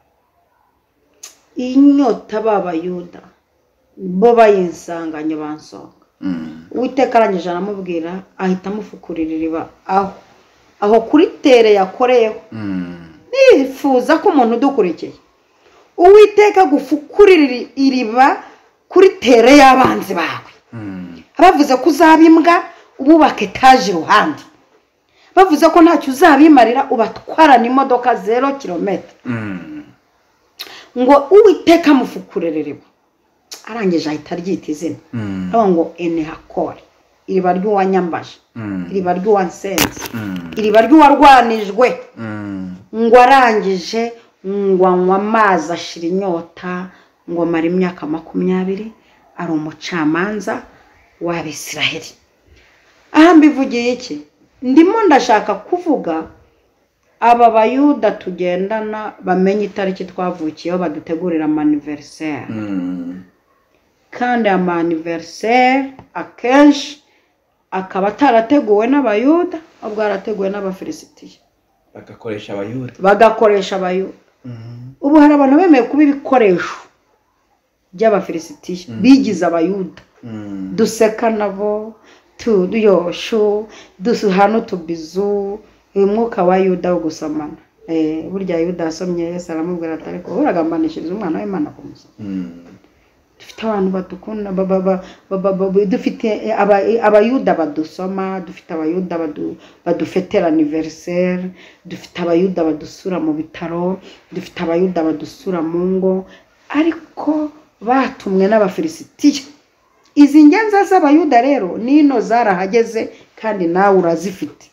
Inyota b'Abayuda bo bayinsanganye bansonga. Uwiteka arangije aramubwira ahita amufukurira iriba aho aho kuri tere yakoreyeho. Nifuza ko umuntu udukurikiye Uwiteka gufukurira iriba kuri tere y'abanzi bawe. Bavuze ko uzabimbwa ububaka etaje iruhande, bavuze ko ntacyo uzabimarira ubatwarana imodoka zero kilometero. Ngo Uwiteka amufukurira iriba arangije ahita ryita izina aho ngo Enehakore, iriba ry'uwanyambaje, iriba ry'uwansenze, iriba ry'uwarwanijwe. Ngo arangije ngo anywa amazi ashira inyota ngo amara imyaka makumyabiri ari umucamanza w'Abisiraheli. Aha mbivugiye iki? Ndimo ndashaka kuvuga aba Bayuda tugendana bamenye itariki twavukiyeho badutegurira amaniversere. Kandi amaniversere akenshi akaba atarateguwe n'Abayuda ahubwo arateguwe n'Abafilisitiya, bagakoresha Abayuda bagakoresha Abayuda. Ubu hari abantu bemeye kuba ibikoresho by'Abafilisitiya bigize Abayuda. Duseka nabo tuyosho dusuhano tubizu umwuka wa Yuda wo gusomana. Eh burya Yuda asomye Yesu aramubwira ati ariko uragambanishiriza umwana w'Imana kumusa. Dufite abantu badukunda dufite Abayuda badusoma, dufite Abayuda badufetera anniversaire, dufite Abayuda badusura mu bitaro, dufite Abayuda badusura mu ngo, ariko batumwe n'Abafilisitiya. Izi ngenza z'Abayuda rero nino zarahageze kandi nawe urazifite.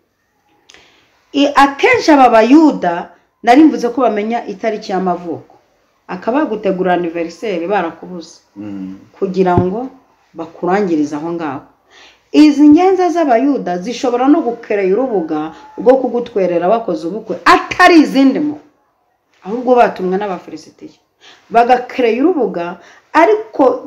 Akenshi aba Bayuda nari mvuze ko bamenya itariki y'amavuko, akaba gutegura anniversaire barakubuza kugira ngo bakurangiriza aho ngaho. Izi ngenza z'Abayuda zishobora no gukerera urubuga rwo kugutwerera bakoze ubukwe atari izindi mo, ahubwo batumwe n'Abafilisitiya bagakerera urubuga ariko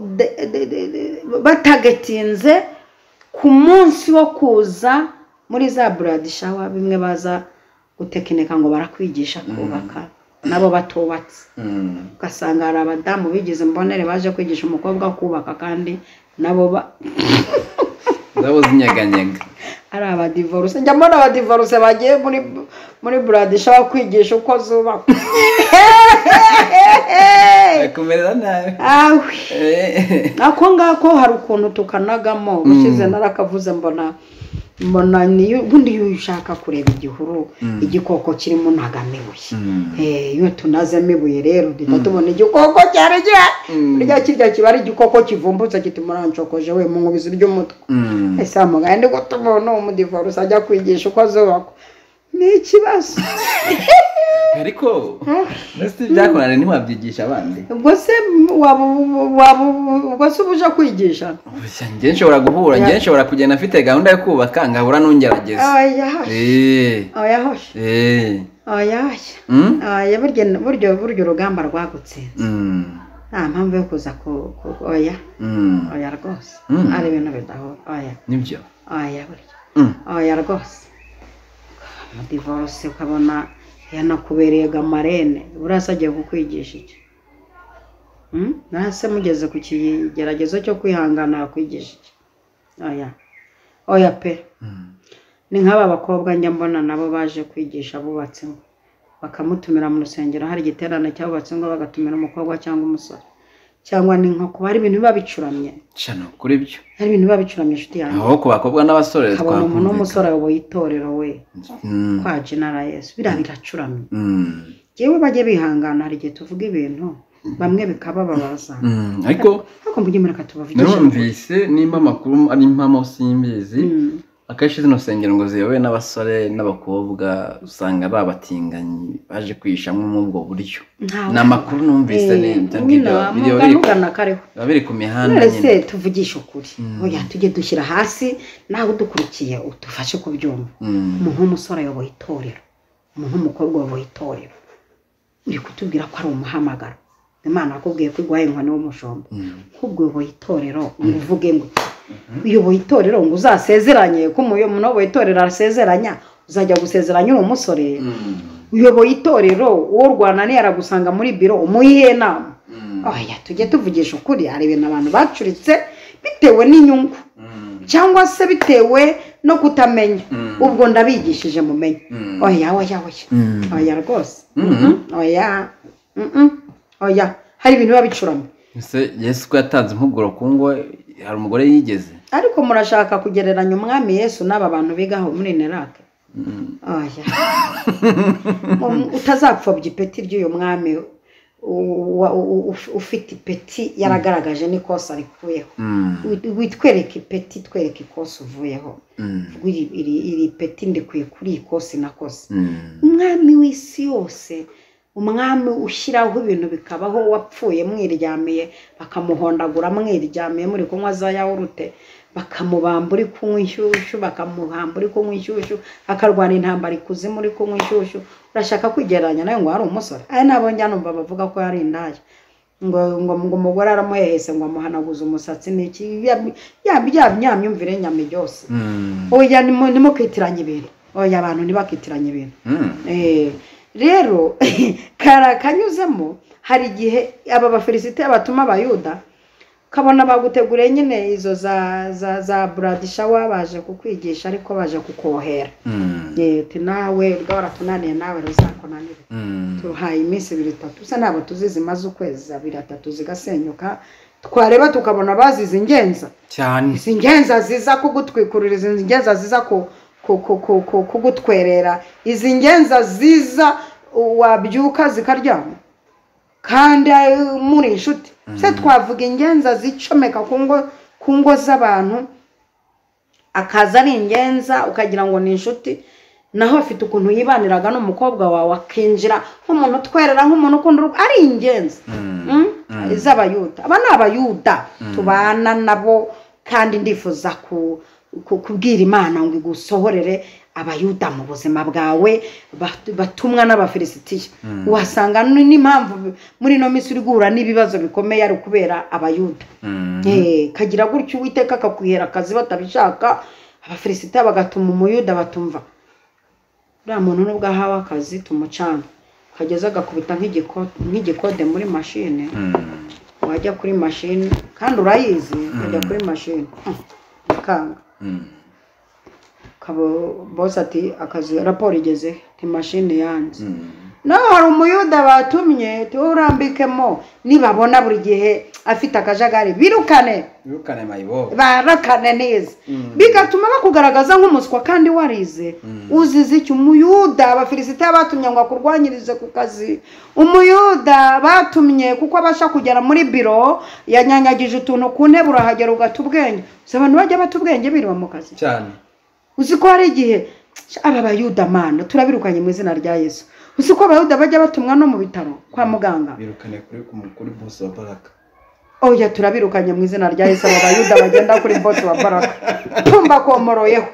batagetinze ku munsi wo kuza muri za blood shower. Bimwe baza gutekinika ngo barakwigisha kubaka nabo batubatse, ugasanga hari abadamu bigize mbonere baje kwigisha umukobwa kubaka kandi nabo ba zabo zinyeganyega ari aba divorce. Njya mbona aba divorce bagiye muri muri blood shower kwigisha uko zubaka. kumerera nabi awe ako ngako hari ukuntu tukanagamo ushize narakavuze mbona mbona niyo ubundi ushaka kureba igihuru igikoko kirimo ntagamibuye eh iyo tunazemo ibuye rero ndita tubona igikoko cyari gihe rya kirya kibari igikoko kivumbutse kitumurancokoje we mu nkubizi ry'umutwe ese amugande ko tubona umudivorce ajya kwigisha uko azubako ni ikibazo ariko nasi byakorana ni wabyigisha abandi ubwo se waba waba ubwo se ubuje kwigisha nge nshobora guhura nge nshobora kugenda afite gahunda yo kubaka ngahura nongerageze oya eh oya hosh eh oya oya buryo buryo buryo urugamba rwagutsinze nta mpamvu yo kuza ku oya oya rwose ari ibintu bidaho oya nibyo oya buryo oya rwose divorce ukabona yanakubereye gamarene urasagiye kukwigisha iki hm nase mugeze ku kigeragezo cyo kwihangana kwigisha iki oya oya pe ni nk'aba bakobwa njya mbona nabo baje kwigisha bubatse ngo bakamutumira mu rusengero hari igiterane cy'abubatse ngo bagatumira umukobwa cyangwa umusore cyangwa ni nko kuba ari ibintu biba bicuramye cyane kuri byo hari ibintu biba bicuramye inshuti yanjye aho ku bakobwa n'abasore twakubona umuntu w'umusore abo yitorero we kwa General Yesu bira biracuramye jewe baje bihangana hari gihe tuvuga ibintu bamwe bikabababaza ariko hako mbuje muraka tubavugisha numvise nimba makuru ari impamo simbizi akashi zino sengero ngo ziyobe n'abasore n'abakobwa usanga babatinganyi baje kwishamwe mu bwo buryo na makuru numvise neza ngibyo video biri babiri ku mihanda nyine se tuvugisha ukuri oya tujye dushyira hasi naho dukurikiye utufashe kubyumva umuntu w'umusore ayoboye itorero umuntu w'umukobwa ayoboye itorero uri kutubwira ko ari umuhamagaro Imana akubwiye ko igwaye inkoni w'umushomba kubwo uyoboye itorero uvuge ngo uyoboye itorero ngo uzasezeranye ko umuntu uyoboye itorero arasezeranya uzajya gusezeranya uri umusore uyoboye itorero uwo Rwanda ni yaragusanga muri biro umuyihe nama oya tujye tuvugisha ukuri ari ibintu abantu bacuritse bitewe n'inyungu cyangwa se bitewe no kutamenya ubwo ndabigishije mumenye oya oya oya oya rwose oya oya hari ibintu babicuramo ese Yesu ko yatanze impuguro kungo hari umugore yigeze ariko murashaka kugereranya umwami Yesu n'aba bantu bigaho muri Nerake oya utazapfobya ipeti ry'uyu mwami ufite ipeti yaragaragaje n'ikosa rikuyeho witwereka ipeti twereka ikosa uvuyeho iri peti ndikuye kuri ikosa nakoze umwami w'isi yose umwami ushyiraho ibintu bikabaho wapfuye mwiryamiye bakamuhondagura mwiryamiye muri kunywa za yawurute bakamubamba uri kunywa inshyushyu bakamuhamba uri kunywa inshyushyu akarwana intambara ikuzimu uri kunywa inshyushyu urashaka kwigereranya nawe ngo ari umusore ari nabo njya numva bavuga ko yari indaya ngo ngo ngo umugore aramuhehese ngo amuhanaguze umusatsi n'iki ya bya myamyumvire nyami byose oya nimo kwitiranya ibintu oya abantu nibakitiranya ibintu eh rero karakanyuzemo hari gihe aba bafilisite batuma abayuda kabona bagutegure nyine izo za za za blood shower baje kukwigisha ariko baje kukohera eh nawe rwara tunaniye nawe ruzakonanire tuhaye iminsi ibiri itatu usa nabo tuzizimaze ukwezi abiri atatu zigasenyuka twareba tukabona bazize ingenza cyane izingenza ziza kugutwikurira izingenza ziza ku kugutwerera izi ngenza ziza wabyuka zikaryama kandi muri inshuti se twavuga ingenza zicomeka kungo kungo z'abantu akaza ari ingenza ukagira ngo ni inshuti naho afite ukuntu yibaniraga n'umukobwa wawe akinjira nk'umuntu twerera nk'umuntu ukunda ari ingenza iz'abayuda aba ni abayuda tubana nabo kandi ndifuza ku kubwira Imana ngo igusohorere abayuda mu buzima bwawe batumwa n'abafilisitiya wasanga n'impamvu muri no misuri guhura n'ibibazo bikomeye ari kubera abayuda eh kagira gutyo Uwiteka akakwihera akazi batabishaka abafilisitiya bagatuma umuyuda batumva ura muntu nubwo ahawe akazi tumucanga kageza gakubita nk'igikode nk'igikode muri machine wajya kuri machine kandi urayizi kujya kuri machine kanga kabo boss ati akazi raporo igeze ti machine yanze naho hari umuyuda batumye turambikemo nibabona buri gihe afite akajagari birukane birukane mayibo barakane neza bigatuma bakugaragaza nk'umuswa kandi warize uzize icyo umuyuda abafilisitiya batumye ngo akurwanyirize ku kazi umuyuda batumye kuko abasha kugera muri biro yanyanyagije utuntu ku ntebe urahagera ugata ubwenge si abantu bajya bata ubwenge biriwe mu kazi cyane uzi ko hari igihe aba bayuda mana turabirukanye mu izina rya Yesu uzi ko abayuda bajya batumwa no mu bitaro kwa muganga birukane kuri kuri boss wa Baraka oya turabirukanye mu izina rya Yesu aba bayuda bagenda kuri boss wa Baraka tumba komoroyeho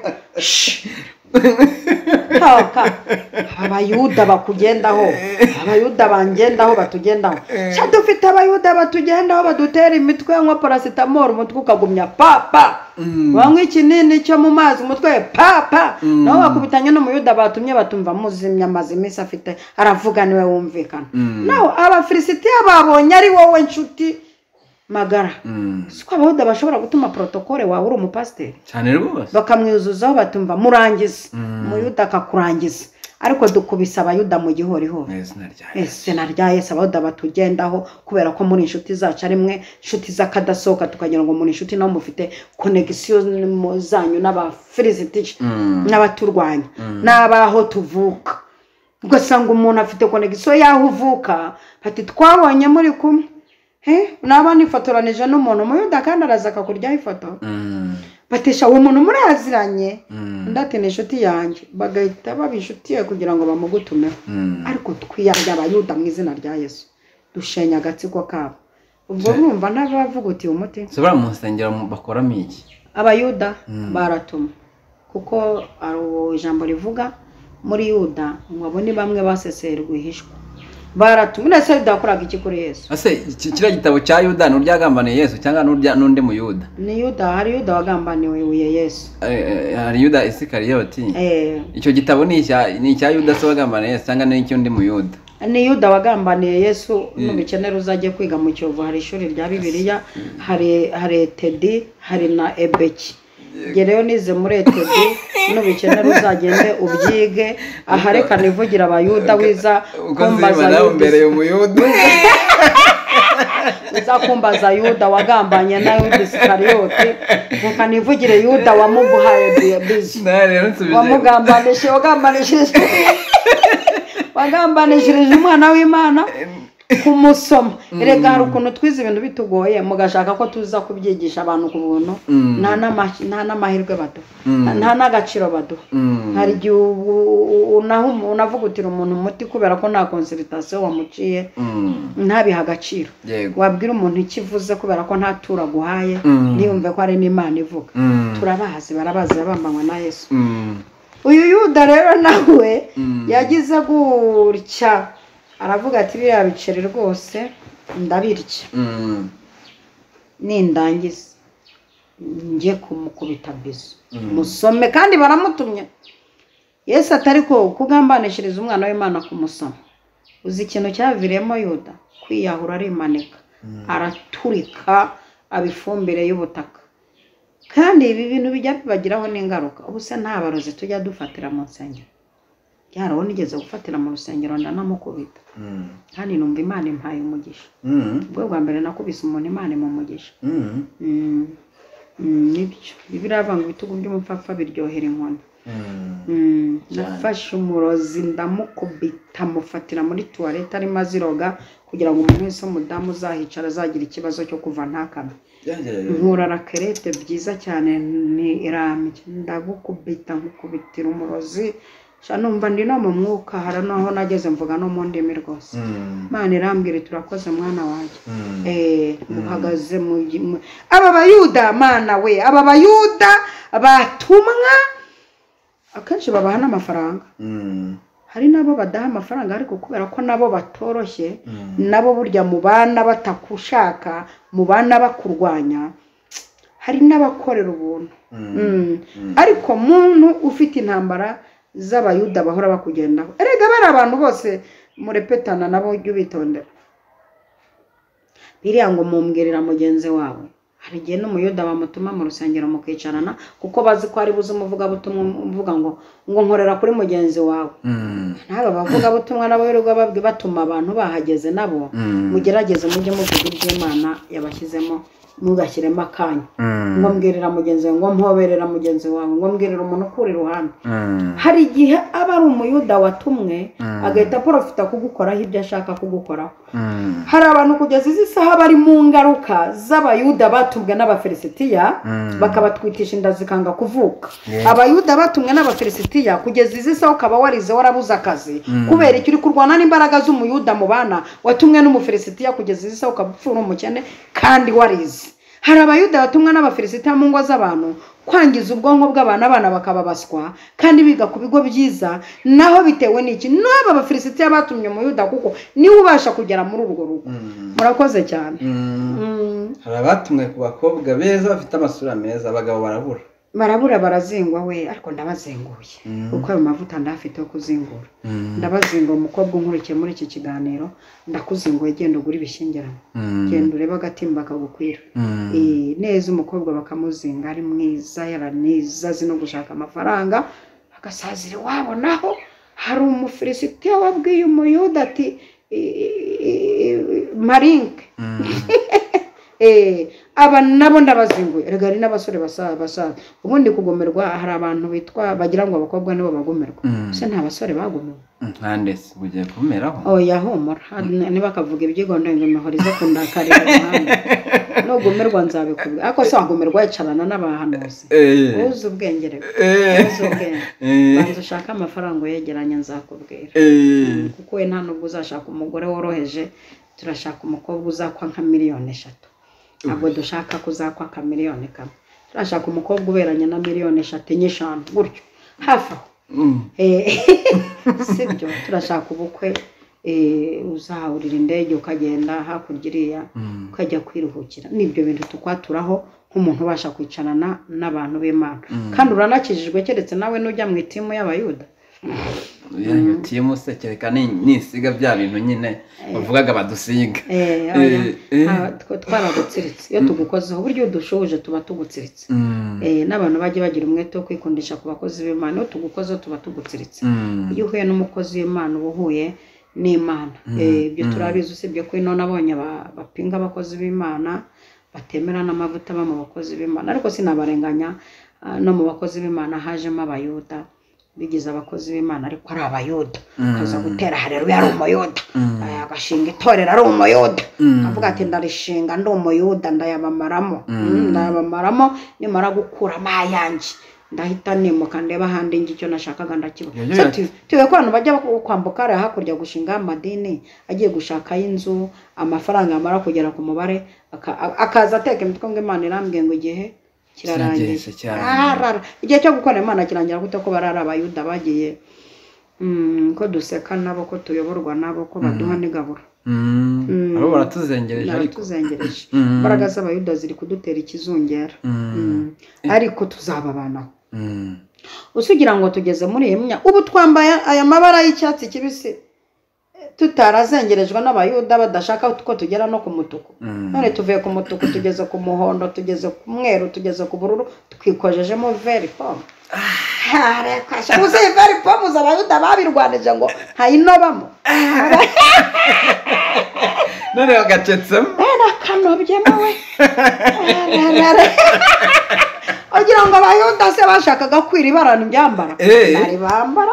haka abayuda bakugendaho abayuda bangendaho batugendaho cya dufite abayuda batugendaho badutera imitwe nko paracetamol umutwe ukagumya papa bamwe ikinini cyo mu mazi umutwe papa naho bakubitanye no muyuda batumye batumva muzimya amazi misa afite aravuga niwe wumvikana naho abafilisitiya babonye ari wowe nshuti magara siko abayuda bashobora gutuma protokole wawe uri umupasiteri cyane rwose bakamwuzuzaho batumva murangiza muyuda akakurangiza ariko dukubisa abayuda mu gihorihori izina rya Yesu abayuda batugendaho kubera ko muri inshuti zacu arimwe inshuti zakadasohoka tukagira ngo muri inshuti naho mufite connection zanyu n'abafilisitiya n'abaturwanya n'abaho tuvuka ugasanga umuntu afite connection yaho uvuka ati twabonye muri kumwe he naba nifotoranije n'umuntu muyuda kandi araza akakuryaho ifoto batesha uwo muntu muraziranye ndate ni inshuti yanjye bagahita baba inshuti ye kugira ngo bamugutumeho ariko twiyarya abayuda mu izina rya Yesu dushenya agatsiko kabo ubwo urumva n'abavuga uti umuti sobara mu nsengero bakoramo iki abayuda baratuma kuko ari ijambo rivuga muri Yuda mwabone bamwe baseserwa ihishwa baratumwe nese bidakoraga iki kuri Yesu ase kira gitabo cya Yuda n'uryagambaniye Yesu cyangwa n'urya n'undi mu Yuda ni Yuda hari Yuda wagambaniwe uye Yesu eh hari Yuda Isikariyoti eh icyo gitabo ni icya ni icya Yuda so wagambaniye Yesu cyangwa n'icyo ndi mu Yuda ni Yuda wagambaniye Yesu n'ubikenera uzaje kwiga mu Cyovu hari ishuri rya Bibiliya hari hari Tedi hari na Ebeki gereyo nize muri etedi n'ubikenera uzagende ubyige ahareka nivugira abayuda wiza kumbaza imbere y'umuyuda uza kumbaza Yuda wagambanye nawe Isikariyoti nuka nivugire Yuda wamuguhaye bizi wamugambanishije wagambanishije wagambanishije umwana w'Imana kumusoma erega hari ukuntu twize ibintu bitugoye mugashaka ko tuza kubyigisha abantu ku buntu nta nta n'amahirwe bato nta n'agaciro bato hari igihe unaho unavuga utira umuntu umuti kubera ko nta consultation wamuciye ntabiha agaciro wabwira umuntu ikivuze kubera ko nta tura guhaye niyumve ko ari n'Imana ivuga turabahazi barabazi bambanywe na Yesu uyu Yuda rero nawe yagize gutya aravuga ati biriya biceri rwose ndabirya nindangiza ngiye kumukubita bizo musome kandi baramutumye Yesu atari ko kugambanishiriza umwana w'Imana kumusoma uzi ikintu cyaviremo Yuda kwiyahura arimanika araturika abifumbire y'ubutaka kandi ibi bintu bijya bibagiraho n'ingaruka ubu se nta barozi tujya dufatira mu nsengero yaraho nigeze gufatira mu rusengero ndanamukubita kandi numva Imana impaye umugisha ubwo bwa mbere nakubise umuntu Imana mu mugisha nibyo bibiravanga ibitugu by'umupfapfa biryohera inkoni nafashe umurozi ndamukubita mufatira muri toilette arimo aziroga kugira ngo umuntu wese w'umudamu uzahicara azagira ikibazo cyo kuva ntakame nkura rakerete byiza cyane ni irami ndagukubita nkukubitira umurozi numva ndi no mu mwuka hari naho nageze mvuga no mu ndimi rwose Imana irambwira turakoze mwana wanjye eh uhagaze mu aba bayuda Mana we aba bayuda batumwa akenshi babaha n'amafaranga hari nabo badaha amafaranga ariko kubera ko nabo batoroshye nabo burya mu bana batakushaka mu bana bakurwanya hari n'abakorera ubuntu ariko muntu ufite intambara z'abayuda bahora bakugendaho erega bari abantu bose murepetana nabo ujye ubitondera biriya ngo mumbwirira mugenzi wawe hari igihe n'umuyuda bamutuma mu rusengero mukicarana kuko bazi ko ari buze umuvugabutumwa uvuga ngo ngo nkorera kuri mugenzi wawe n'aba bavugabutumwa nabo birirwa babwi batuma abantu bahageze nabo mugerageze mujye muvuga iby'Imana yabashyizemo mugashyiremo akanya ngo mbwirira mugenzi wawe ngo mpoberera mugenzi wawe ngo mbwirira umuntu ukuri iruhande hari igihe aba ari umuyuda watumwe agahita profita kugukoraho ibyo ashaka kugukoraho hari abantu kugeza izi saha bari mu ngaruka z'abayuda batumwe n'abafilisitiya bakabatwitisha inda zikanga kuvuka abayuda batumwe n'abafilisitiya kugeza izi saha ukaba warize warabuze akazi kubera icyo uri kurwana n'imbaraga z'umuyuda mu bana watumwe n'umufilisitiya kugeza izi saha ukaba upfura umukene kandi warize hari abayuda batumwa n'abafilisitiya mu ngo z'abantu kwangiza ubwonko bw'abana abana bakababaswa kandi biga ku bigo byiza naho bitewe n'iki n'aba bafilisitiya batumye umuyuda kuko niwe ubasha kugera muri urwo rugo murakoze cyane hari abatumwe ku bakobwa beza bafite amasura meza abagabo barabura barabura barazingwa we ariko ndabazenguye kuko ayo mavuta ndafite yo kuzingura ndabazinga umukobwa unkurikiye muri iki kiganiro ndakuzinguye genda ugura ibishyingirano genda urebe agatimba kagukwira neza umukobwa bakamuzinga ari mwiza yaraniza azi no gushaka amafaranga agasazira iwabo naho hari umufilisitiya wabwiye umuyuda ati marinke eh aba nabo ndabazinguye erega ari n'abasore basa basa ubundi kugomerwa hari abantu bitwa bagira ngo abakobwa nibo bagomerwa se nta basore bagomerwa nkandese bugiye kumeraho oh yahomora niba kavuga ibyigondo ngo mehorize kundakarira hano no gomerwa nzabikubwira ako se wagomerwa yicarana n'abahanuzi uzi ubwengere uzi ubwenge banza ushaka amafaranga yegeranye nzakubwira kuko we nta nubwo uzashaka umugore woroheje turashaka umukobwa uzakwa nka miliyoni eshatu ntabwo dushaka kuzakwa ka miliyoni kamwe turashaka umukobwa uberanye na miliyoni eshatu n'eshanu gutyo hafi aho sibyo turashaka ubukwe uzahurira indege ukagenda hakurya iriya ukajya kwiruhukira nibyo bintu tukwaturaho nk'umuntu ubasha kwicarana n'abantu b'Imana kandi uranakijijwe keretse nawe n'ujya mu itimu y'abayuda iyo timu se kereka nisiga bya bintu nyine bavugaga badusiga twaragutsiritse iyo tugukozeho uburyo dushoje tuba tugutsiritse n'abantu bajye bagira umwete wo kwikundisha ku bakozi b'Imana iyo tugukozeho tuba tugutsiritse iyo uhuye n'umukozi w'Imana uba uhuye n'Imana ibyo turabizi usibye ko ino nabonye bapinga abakozi b'Imana batemera n'amavuta aba mu bakozi b'Imana ariko sinabarenganya no mu bakozi b'Imana hajemo abayuda bigize abakozi b'Imana ariko ari abayuda kaza gutera haleluya ari umuyuda agashinga itorero ari umuyuda avuga ati ndarishinga ndi umuyuda ndayabamaramo ndayabamaramo nimara gukura amayange ndahita nimuka ndeba handi ngicyo nashakaga ndakibona tiwe ko abantu bajya kwambuka ari hakurya gushinga amadini agiye gushaka y'inzu amafaranga amara kugera ku mubare akaza ateka imitwe ngo Imana irambwiye ngo igihe kirarangiye igihe cyo gukora Imana kirangira gute ko barari abayuda bagiye ko duseka nabo ko tuyoborwa nabo ko baduha n'igaburo abo baratuzengereje ariko tuzengereje imbaraga z'abayuda ziri kudutera ikizungera ariko tuzababanaho usugira ngo tugeze muri iyi myaka ubu twambaye aya mabara y'icyatsi kibisi tutarazengerejwe n'abayuda badashaka ko tugera no ku mutuku none tuvuye ku mutuku tugeze ku muhondo tugeze ku mweru tugeze ku bururu twikojejemo veri pomme hareka uzi veri pomme z'abayuda babirwanije ngo ntayinobamo none bagacetsemo nakanobyemo we ugira ngo abayuda se bashakaga kwira ibarana ibyambara bari bambara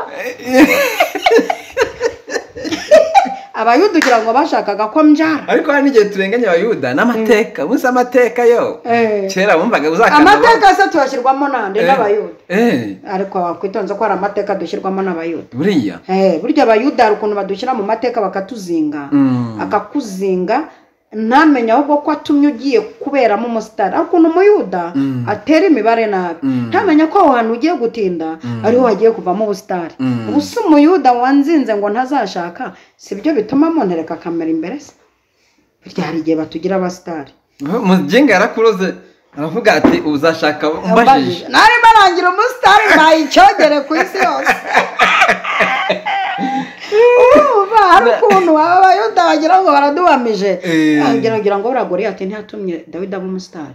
abayuda ugira ngo bashakaga ko mbyara ariko hari n'igihe turenganya abayuda n'amateka munsi amateka yo kera bumvaga uzakana amateka se tuyashyirwamo nande n'abayuda ariko wakwitonze ko hari amateka dushyirwamo n'abayuda buriya burya abayuda hari ukuntu badushyira mu mateka bakatuzinga akakuzinga ntamenya ahubwo ko atumye ugiye kuberamo umusitari ariko umuyuda atera imibare nabi ntamenya ko aho hantu ugiye gutinda ariho hagiye kuvamo ubusitari ubusa umuyuda wanzinze ngo ntazashaka sibyo bituma montereka kamera imbere se burya hari igihe batugira abasitari mugenga yarakuroze aravuga ati uzashaka umbajije nari barangira umusitari bayicyogere ku isi yose uba hari ukuntu aba bayuda bagira ngo baraduhamije agira ngo buriya Goliyati ntiyatumye Dawidi aba umusitari.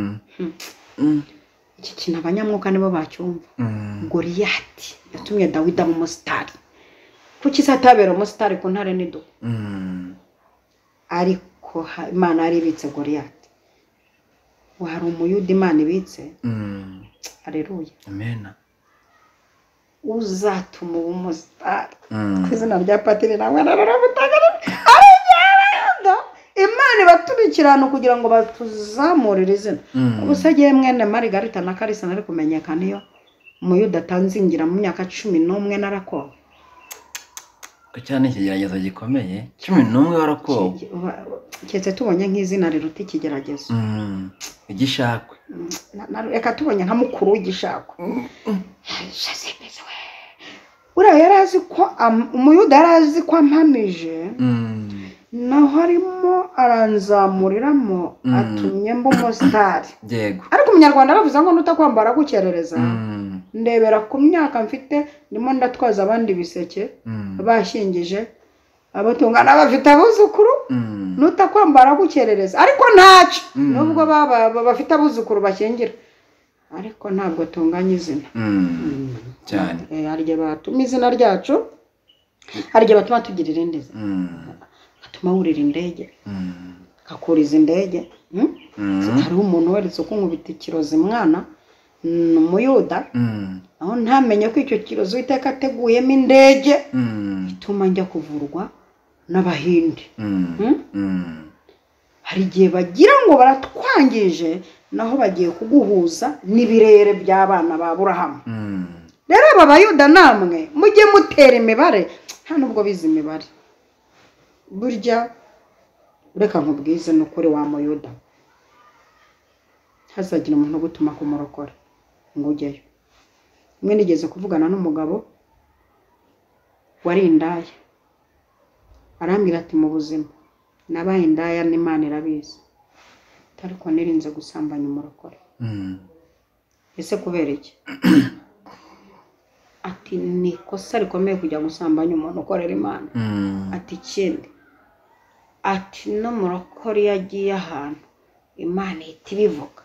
Iki kintu abanyamwuka nibo bacyumva. Goliyati yatumye Dawidi aba umusitari. Kuki satabera umusitari ku ntare nido? Ariko Imana yaribitse Goliyati. Wari umuyuda Imana ibitse. Haleluya. Amen. Uzatuma umusitari. Kwizina rya Patiri nawe narabutagara. Arigenda. Imana ibaturikirana kugira ngo batuzamurire izina. Ubusagiye mwene Marigarita na Karisa nari kumenyekana iyo umuyuda atanzingira mu myaka cumi n'umwe narakowe. Ko cyane ikigeragezo gikomeye cumi n'umwe warakowe. Cyetse tubonye nk'izina riruta ikigeragezo. Igishakwe. Reka tubonye nka mukuru w'igishakwe. Uriya yarazi ko umuyuda yarazi ko ampamije. Naho harimo aranzamuriramo atumye mba umusitari. Yego. Ariko umunyarwanda aravuze ngo nutakwambara gukerereza. Ndebera ku myaka mfite ndimo ndatwaza abandi biseke bashyingije abatungana bafite abuzukuru nutakwambara gukerereza ariko ntacyo nubwo baba bafite abuzukuru bashyingira ariko ntabwo tunganya izina cyane. Eh harije batuma izina ryacu harije batuma tugira irindi zina atuma wurira indege kakuriza indege hari umuntu weretse uko nkubita ikirozi mwana umuyuda aho ntamenye ko icyo kirozi Uwiteka ateguyemo indege ituma njya kuvurwa n'abahindi. Hari igihe bagira ngo baratwangije naho bagiye kuguhuza n'ibirere by'abana ba Aburahamu. Rero aba bayuda namwe mujye mutera imibare nta nubwo bizi imibare. Burya ureka nkubwize n'ukuri wa muyuda hazagira umuntu gutuma kumurokora ngo ujyeyo. Mwe nigeze kuvugana n'umugabo wari indaya arambwira ati mu buzima nabaye indaya n'Imana irabizi ariko nirinze gusambanya umurokore. Ese kubera iki? Ati ni kosa rikomeye kujya gusambanya umuntu ukorera Imana. Ati ikindi ati no murokore yagiye ahantu Imana ihita ibivuga.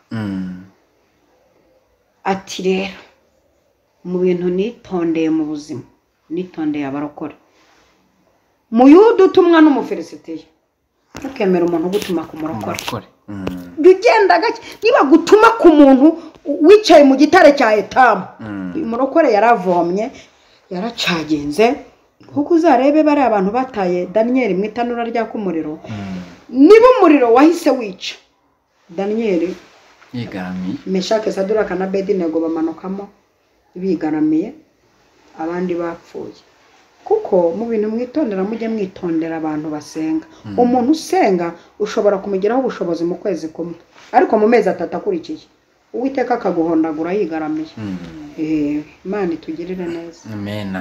Ati rero mu bintu nitondeye mu buzima nitondeye abarokore. Muyuda utumwa n'umufilisitiya ukemera umuntu gutuma ku murokore. Ugenda gake niba gutuma ku muntu wicaye mu gitare cya Etamu. Umurokore yaravomye yaracagenze kuko uzarebe bari abantu bataye Daniel mu itanura rya kumuriro. Niba umuriro wahise wica Daniel yigaramiye Meshake Saduraka na Abedinego bamanukamo bigaramiye abandi bapfuye. Kuko mu bintu mwitondera mujye mwitondera abantu basenga. Umuntu usenga ushobora kumugeraho ubushobozi mu kwezi kumwe ariko mu mezi atatu akurikiye Uwiteka akaguhondagura yigaramiye. Eh Imana itugirire neza. Amen.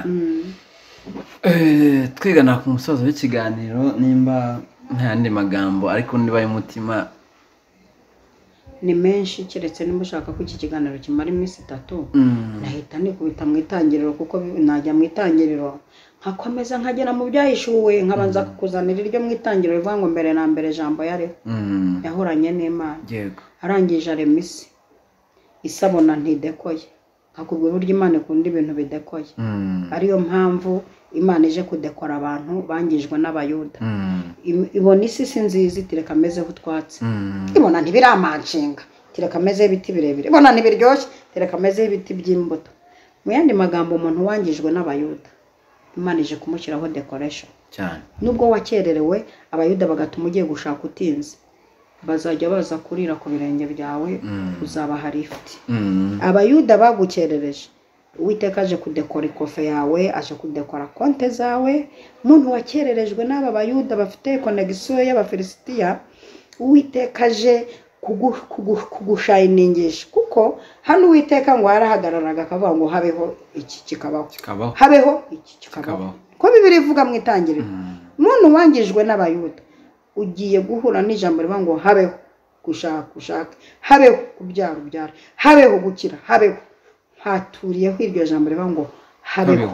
Eh twigana ku musozo w'ikiganiro nimba ntandi magambo ariko niba y'umutima ni menshi keretse nimba ushaka ko iki kiganiro kimara iminsi itatu nahita nikubita mu itangiriro kuko najya mu itangiriro nkakomeza nkagera mu byahishuwe nkabanza kukuzanira iryo mu itangiriro rivuga ngo mbere na mbere jambo yari yahoranye n'Imana. Yego. Arangije aremisi isabona ntidekoye akubwira uburyo Imana ikunda ibintu bidekoye. Ariyo mpamvu Imana ije kudekora abantu bangijwe n'abayuda. Ibona isi sinzizi tireka meze utwatsi. Ibona ntibiramanshinga tireka meze ibiti birebire. Ibona ntibiryoshye tireka meze ibiti by'imbuto. Mu yandi magambo umuntu wangijwe n'abayuda Imana ije kumushyiraho decoration cyane. Nubwo wakererewe abayuda bagatuma ugiye gushaka utinze bazajya baza kurira ku birenge byawe uzaba hari ifite. Abayuda bagukerereje Uwiteka aje kudekora ikofe yawe aje kudekora konte zawe. Umuntu wakererejwe n'aba bayuda bafite connection y'abafilisitiya Uwiteka aje kugushayiningisha kuko hano Uwiteka ngo yarahagararaga akavuga ngo habeho iki kikabaho habeho iki kikabaho ko Bibiri ivuga mu itangiriro. Umuntu wangijwe n'abayuda ugiye guhura n'ijambo rivuga ngo habeho gushaka gushaka habeho kubyara ubyara habeho gukira habeho haturiyeho iryo jambo rivuga ngo habeho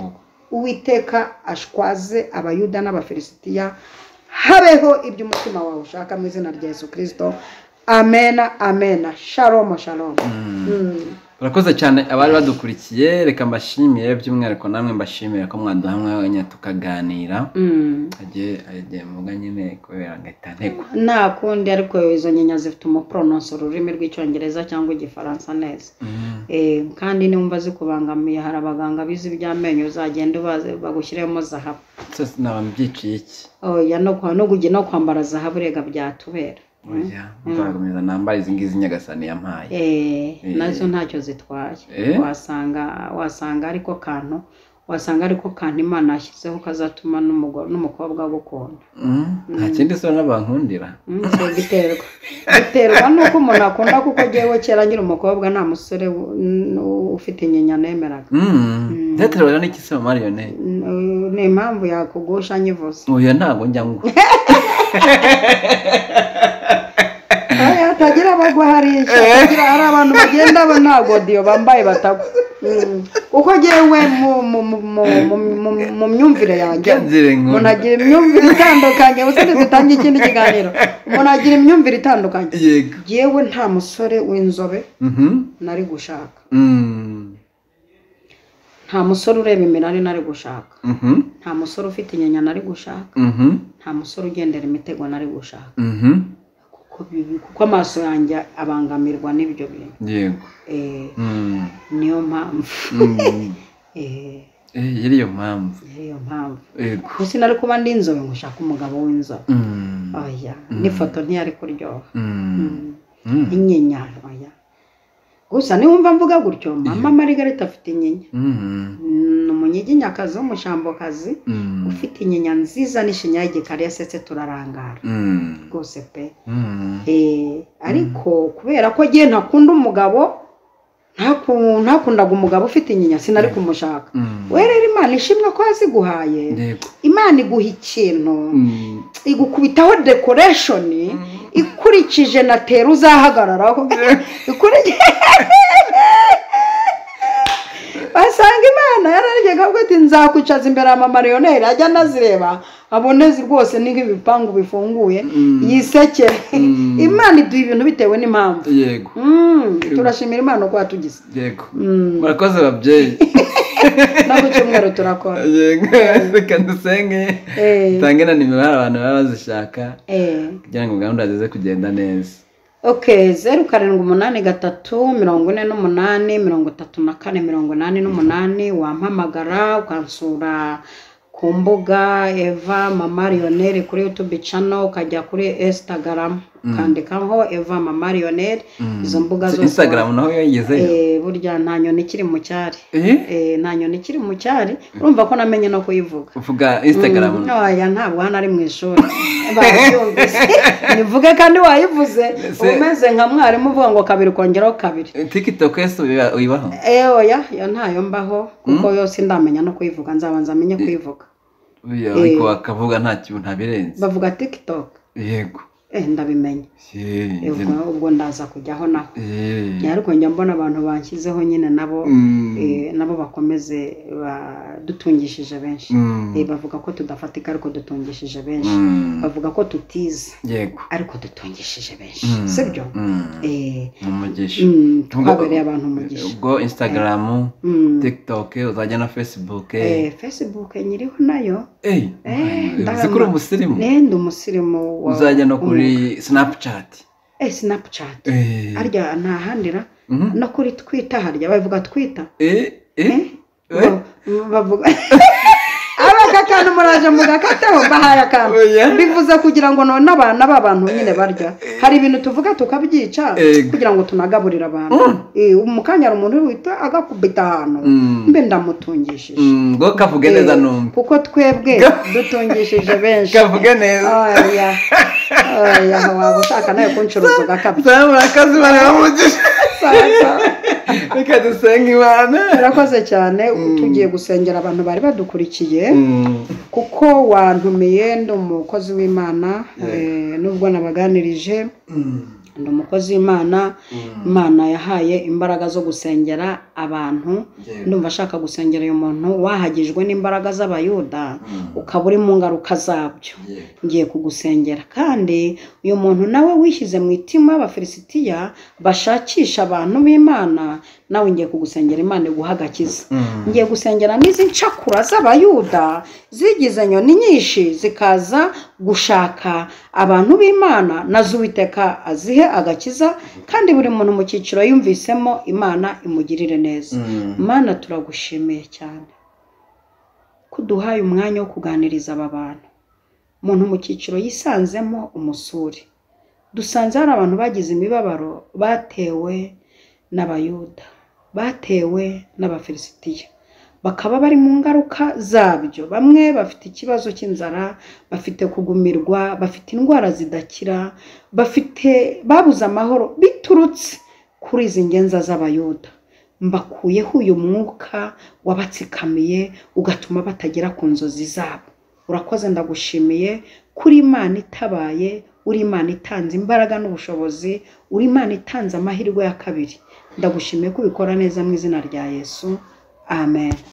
Uwiteka ashwaze abayuda n'abafilisitiya habeho ibyo umutima wawe ushaka mu izina rya Yesu Kristo amena amena shalom shalom Urakoze cyane abari badukurikiye reka mbashimiye by'umwihariko namwe mbashimiye ko mwaduhamwe tukaganira agiye agiye muga nyine kubera gatanteko nta kundi ariko izo nyenya zifite umuprononso ururimi rw'icyongereza cyangwa igifaransa neza eh kandi nimba zikubangamiye hari abaganga bizi iby'amenyo uzagenda bagushyiremo zahabu sose nabambyiciye iki oya no kwa no kujya no kwambara zahabu rega byatubera oya nzakomeza nambara izi ngizi nyagasani yampaye eh nazo ntacyo zitwaye wasanga wasanga ariko kantu wasanga ariko kantu Imana yashyizeho kazatuma n'umugore n'umukobwa gukunda nta kindi so n'abankundira so biterwa biterwa nuko umuntu akunda kuko jewe kera ngira umukobwa nta musore ufite inyinya nemeraga Ndeterwa n'iki se Mariyone ni impamvu yakugusha nyivuze oya ntago njya ngo aya tagira abagwa hari tagira hari abantu bagenda banago dio bambaye batagwa uko jewe mu mu myumvire yanjye munagira imyumvire itandukanye usinde dutange ikindi kiganiro munagira imyumvire itandukanye jewe nta musore w'inzobe nari gushaka nta musore ureba imirari nari gushaka nta musore ufite inyanya nari gushaka nta musore ugendera imitego nari gushaka kuko amaso yanjye abangamirwa n'ibyo bintu yego eh niyo mpamvu eh eh yiriyo mpamvu yiriyo mpamvu yego gusa nari kuba ndi inzobe ngushaka umugabo w'inzobe oya n'ifoto ntiyari kuryoha inyinya oya gusa ni wumva mvuga gutyo mama Margarita afite inyinya umunyiginyakazi w'umushambokazi ufite inyinya nziza n'ishinya y'igikari yasetse turarangara rwose pe eh ariko kubera ko giye ntakunda umugabo ntakundaga umugabo ufite inyinya sinari kumushaka werera Imana ishimwe ko yaziguhaye Imana iguha ikintu igukubitaho decoration ikurikije na tera uzahagararaho ikurikije basanga Imana yararigega ko ati nzakucaza imbere ya Mariyone ajya nazireba abonezi rwose ni nk'ibipangu bifunguye yiseke Imana iduha ibintu bitewe n'impamvu yego turashimira Imana ko yatugize yego murakoze babyeyi nako cyumwero turakora yego reka dusenge tange na nimero abantu baba bazishaka kugira ngo gahunda zize kugenda neza okay zeru karindwi umunani gatatu mirongo ine n'umunani mirongo itatu na kane mirongo inani n'umunani wampamagara ukansura ku mbuga Eva Mariyone kuri YouTube channel ukajya kuri Instagram ukandikaho Eva Mariyone izo mbuga zose Instagram naho yigeze eh burya nta nyoni kiri mu cyari eh nta nyoni kiri mu cyari urumva ko namenye no kuyivuga uvuga Instagram oya ntabwo hano ari mu ishuri babyumvise nivuge kandi wayivuze umeze nka mwarimu uvuga ngo kabiri kongeraho kabiri TikTok yesu uyibaho eh oya yo ntayo mbaho kuko yose ndamenya no kuyivuga nzabanza amenye kuyivuga uya ariko akavuga nta kintu ntabirenze bavuga TikTok yego eh ndabimenya ubwo ndaza kujyaho naho ariko njya mbona abantu banshyizeho nyine nabo nabo bakomeze badutungishije benshi bavuga ko tudafatika ariko dutungishije benshi bavuga ko tutize yego ariko dutungishije benshi sibyo eh umugisha twabereye abantu umugisha ubwo Instagram TikTok uzajya na Facebook eh Facebook nyiriho nayo eh zikuru umusirimu nende umusirimu uzajya no kuri Snapchat eh Snapchat arya ntahandira no kuri Twitter harya bavuga Twitter eh eh bavuga abakakana muraje mugakateho bahaye akantu bivuze kugira ngo none abana b'abantu nyine barya hari ibintu tuvuga tukabyica kugira ngo tunagaburira abantu eh umukanya umuntu wita agakubita hano mbe ndamutungishije ngo kavuge neza numwe kuko twebwe dutungishije benshi kavuge neza oya oya waba ushaka nayo kuncuruza ugakabya murakazi baramugisha reka dusenge Imana urakoze cyane tugiye gusengera abantu bari badukurikiye kuko wantumiye ndi umukozi w'Imana nubwo nabaganirije ndi umukozi w'Imana. Imana yahaye imbaraga zo gusengera abantu. Ndumva ashaka gusengera uyu muntu wahagijwe n'imbaraga z'abayuda ukaba uri mu ngaruka zabyo. Ngiye kugusengera kandi uyu muntu nawe wishyize mu itima y'Abafilisitiya bashakisha abantu b'Imana, nawe ngiye kugusengera Imana iguhagakiza. Ngiye gusengera n'izi ncakura z'abayuda zigize nyoni nyinshi zikaza gushaka abantu b'Imana, nazo Uwiteka azihe agakiza kandi buri muntu mu cyiciro yumvisemo Imana imugirire neza. Mana turagushimiye cyane kuduhaye umwanya wo kuganiriza aba bantu. Umuntu mu cyiciro yisanzemo umusuri, dusanze hari abantu bagize imibabaro batewe n'abayuda, batewe n'Abafilisitiya, bakaba bari mu ngaruka zabyo. Bamwe bafite ikibazo cy'inzara, bafite kugumirwa, bafite indwara zidakira, bafite babuze amahoro biturutse kuri izi ngenza z'abayuda. Mbakuyeho uyu mwuka wabatsikamiye ugatuma batagera ku nzozi zabo. Urakoze, ndagushimiye kuri Imana itabaye, uri Imana itanze imbaraga n'ubushobozi, uri Imana itanze amahirwe ya kabiri. Ndagushimiye ko ubikora neza mu izina rya Yesu. Amen.